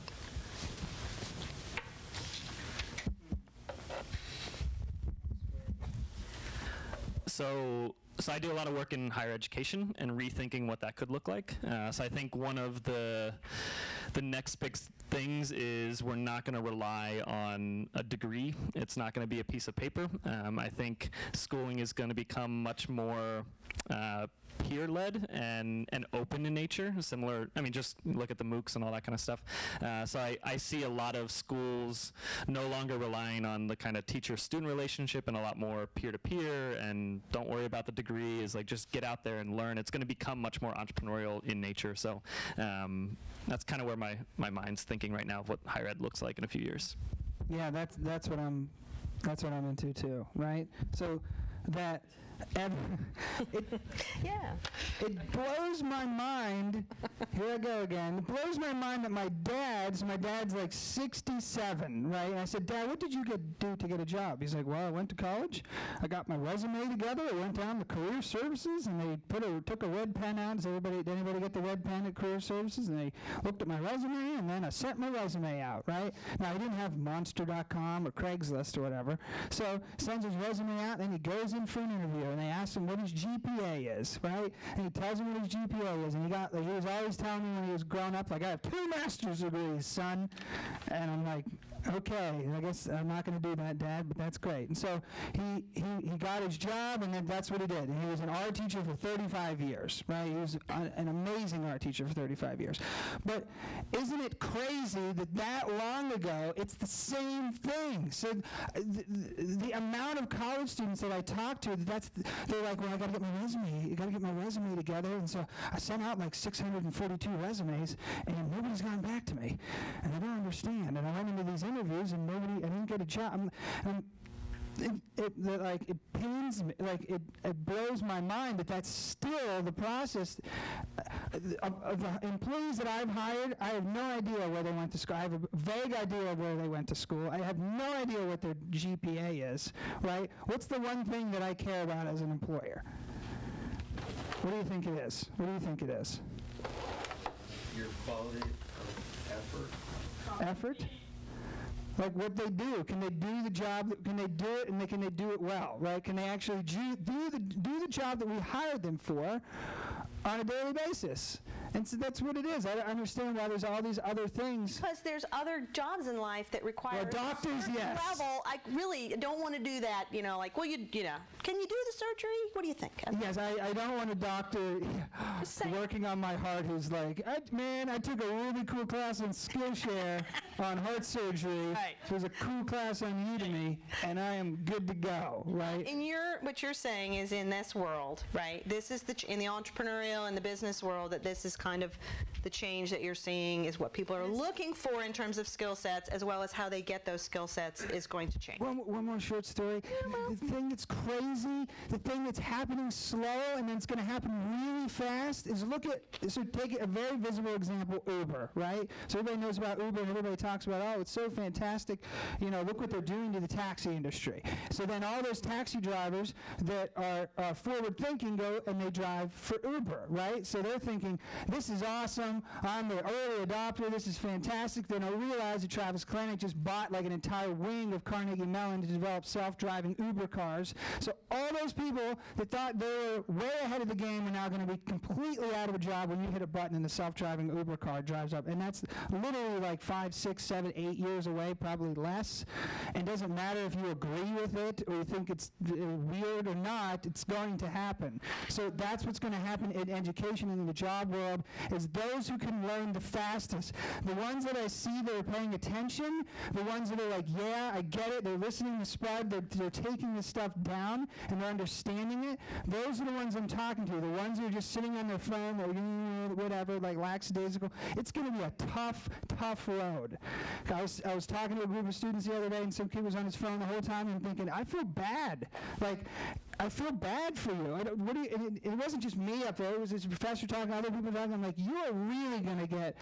So I do a lot of work in higher education and rethinking what that could look like. So I think one of the next big things is we're not going to rely on a degree. It's not going to be a piece of paper. I think schooling is going to become much more peer-led and open in nature, similar, just look at the MOOCs and all that kind of stuff. So I see a lot of schools no longer relying on the kind of teacher-student relationship and a lot more peer-to-peer, and don't worry about the degree, is just get out there and learn. It's going to become much more entrepreneurial in nature. So that's kind of where my mind's thinking right now of what higher ed looks like in a few years. Yeah, that's what I'm into too, right? So that it blows my mind. Here I go again. It blows my mind that my dad's like 67, right? And I said, Dad, what did you do to get a job? He's like, well, I went to college. I got my resume together. I went down to Career Services, and they took a red pen out. Did anybody get the red pen at Career Services? And they looked at my resume, and then I sent my resume out, right? Now, I didn't have Monster.com or Craigslist or whatever. So sends his resume out, and he goes in for an interview, and they ask him what his GPA is, right? And he tells him what his GPA is, and he was always telling me when he was growing up, I have 2 master's degrees, son. And I'm like, okay, I guess I'm not going to do that, Dad, but that's great. And so he got his job, and then that's what he did. And he was an art teacher for 35 years, right? He was an amazing art teacher for 35 years. But isn't it crazy that long ago, it's the same thing? So the amount of college students that I talk to, they're like, well, I got to get my resume together. And so I sent out 642 resumes, and nobody's gone back to me. And I don't understand. And I went into these interviews, and I didn't get a job. It pains me, it blows my mind that that's still the process of the employees that I've hired. I have no idea where they went to school. I have a vague idea of where they went to school. I have no idea what their GPA is, right? What's the one thing that I care about as an employer? What do you think it is? Your quality of effort. Effort? Like what they do. Can they do the job? Can they do it, and can they do it well, right? Can they actually do the job that we hired them for on a daily basis? And so that's what it is. I don't understand why there's all these other things. Because there's other jobs in life that require doctors, a certain yes. level. I really don't want to do that, like, well, can you do the surgery? What do you think? Yes, I don't want a doctor working on my heart who's like, I took a really cool class on Skillshare on heart surgery. Right. There's a cool class on Udemy, and I am good to go, right? What you're saying is in this world, right? This is in the entrepreneurial and the business world, that this is kind of the change that you're seeing is what people are looking for in terms of skill sets, as well as how they get those skill sets is going to change. One more short story. The thing that's crazy, the thing that's happening slow and then it's going to happen really fast is take a very visible example, Uber, right? So everybody knows about Uber and everybody talks about, oh, it's so fantastic. Look what they're doing to the taxi industry. So then all those taxi drivers that are forward thinking go and they drive for Uber, right? So they're thinking, this is awesome. I'm the early adopter. This is fantastic. Then I realize that Travis Kalanick just bought like an entire wing of Carnegie Mellon to develop self-driving Uber cars. So all those people that thought they were way ahead of the game are now going to be completely out of a job when you hit a button and the self-driving Uber car drives up. And that's literally like 5, 6, 7, 8 years away, probably less. And doesn't matter if you agree with it or you think it's weird or not, it's going to happen. So that's what's going to happen in education and in the job world, is those who can learn the fastest. The ones that I see that are paying attention, the ones that are like, yeah, I get it, they're listening to Spud, they're taking this stuff down and they're understanding it, those are the ones I'm talking to. The ones who are just sitting on their phone or whatever, like lackadaisical. It's going to be a tough, tough road. I was talking to a group of students the other day and some kid was on his phone the whole time and thinking, I feel bad. Like, I feel bad for you. It wasn't just me up there. It was this professor talking, other people talking. I'm like, you are really going to get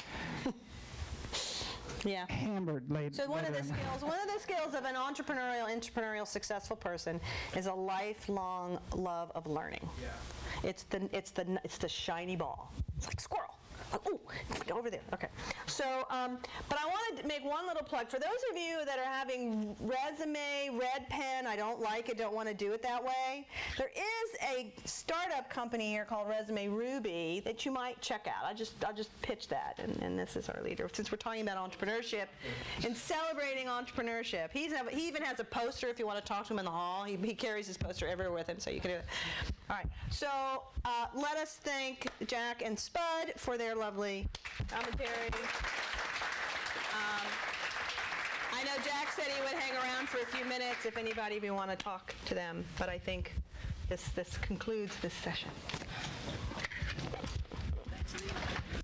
hammered later. So one of the skills of an entrepreneurial successful person is a lifelong love of learning. Yeah. It's the shiny ball. It's like squirrel. Oh, it's over there. Okay. So, but I wanted to make one little plug. For those of you that are having Resume, Red Pen, I don't like it, don't want to do it that way, there is a startup company here called Resume Ruby that you might check out. I'll just pitch that, and this is our leader. Since we're talking about entrepreneurship and celebrating entrepreneurship, he even has a poster if you want to talk to him in the hall. He carries his poster everywhere with him, so you can do it. All right. So let us thank Jack and Spud for their lovely commentary. I know Jack said he would hang around for a few minutes if anybody of you want to talk to them, but I think this concludes this session. Thanks.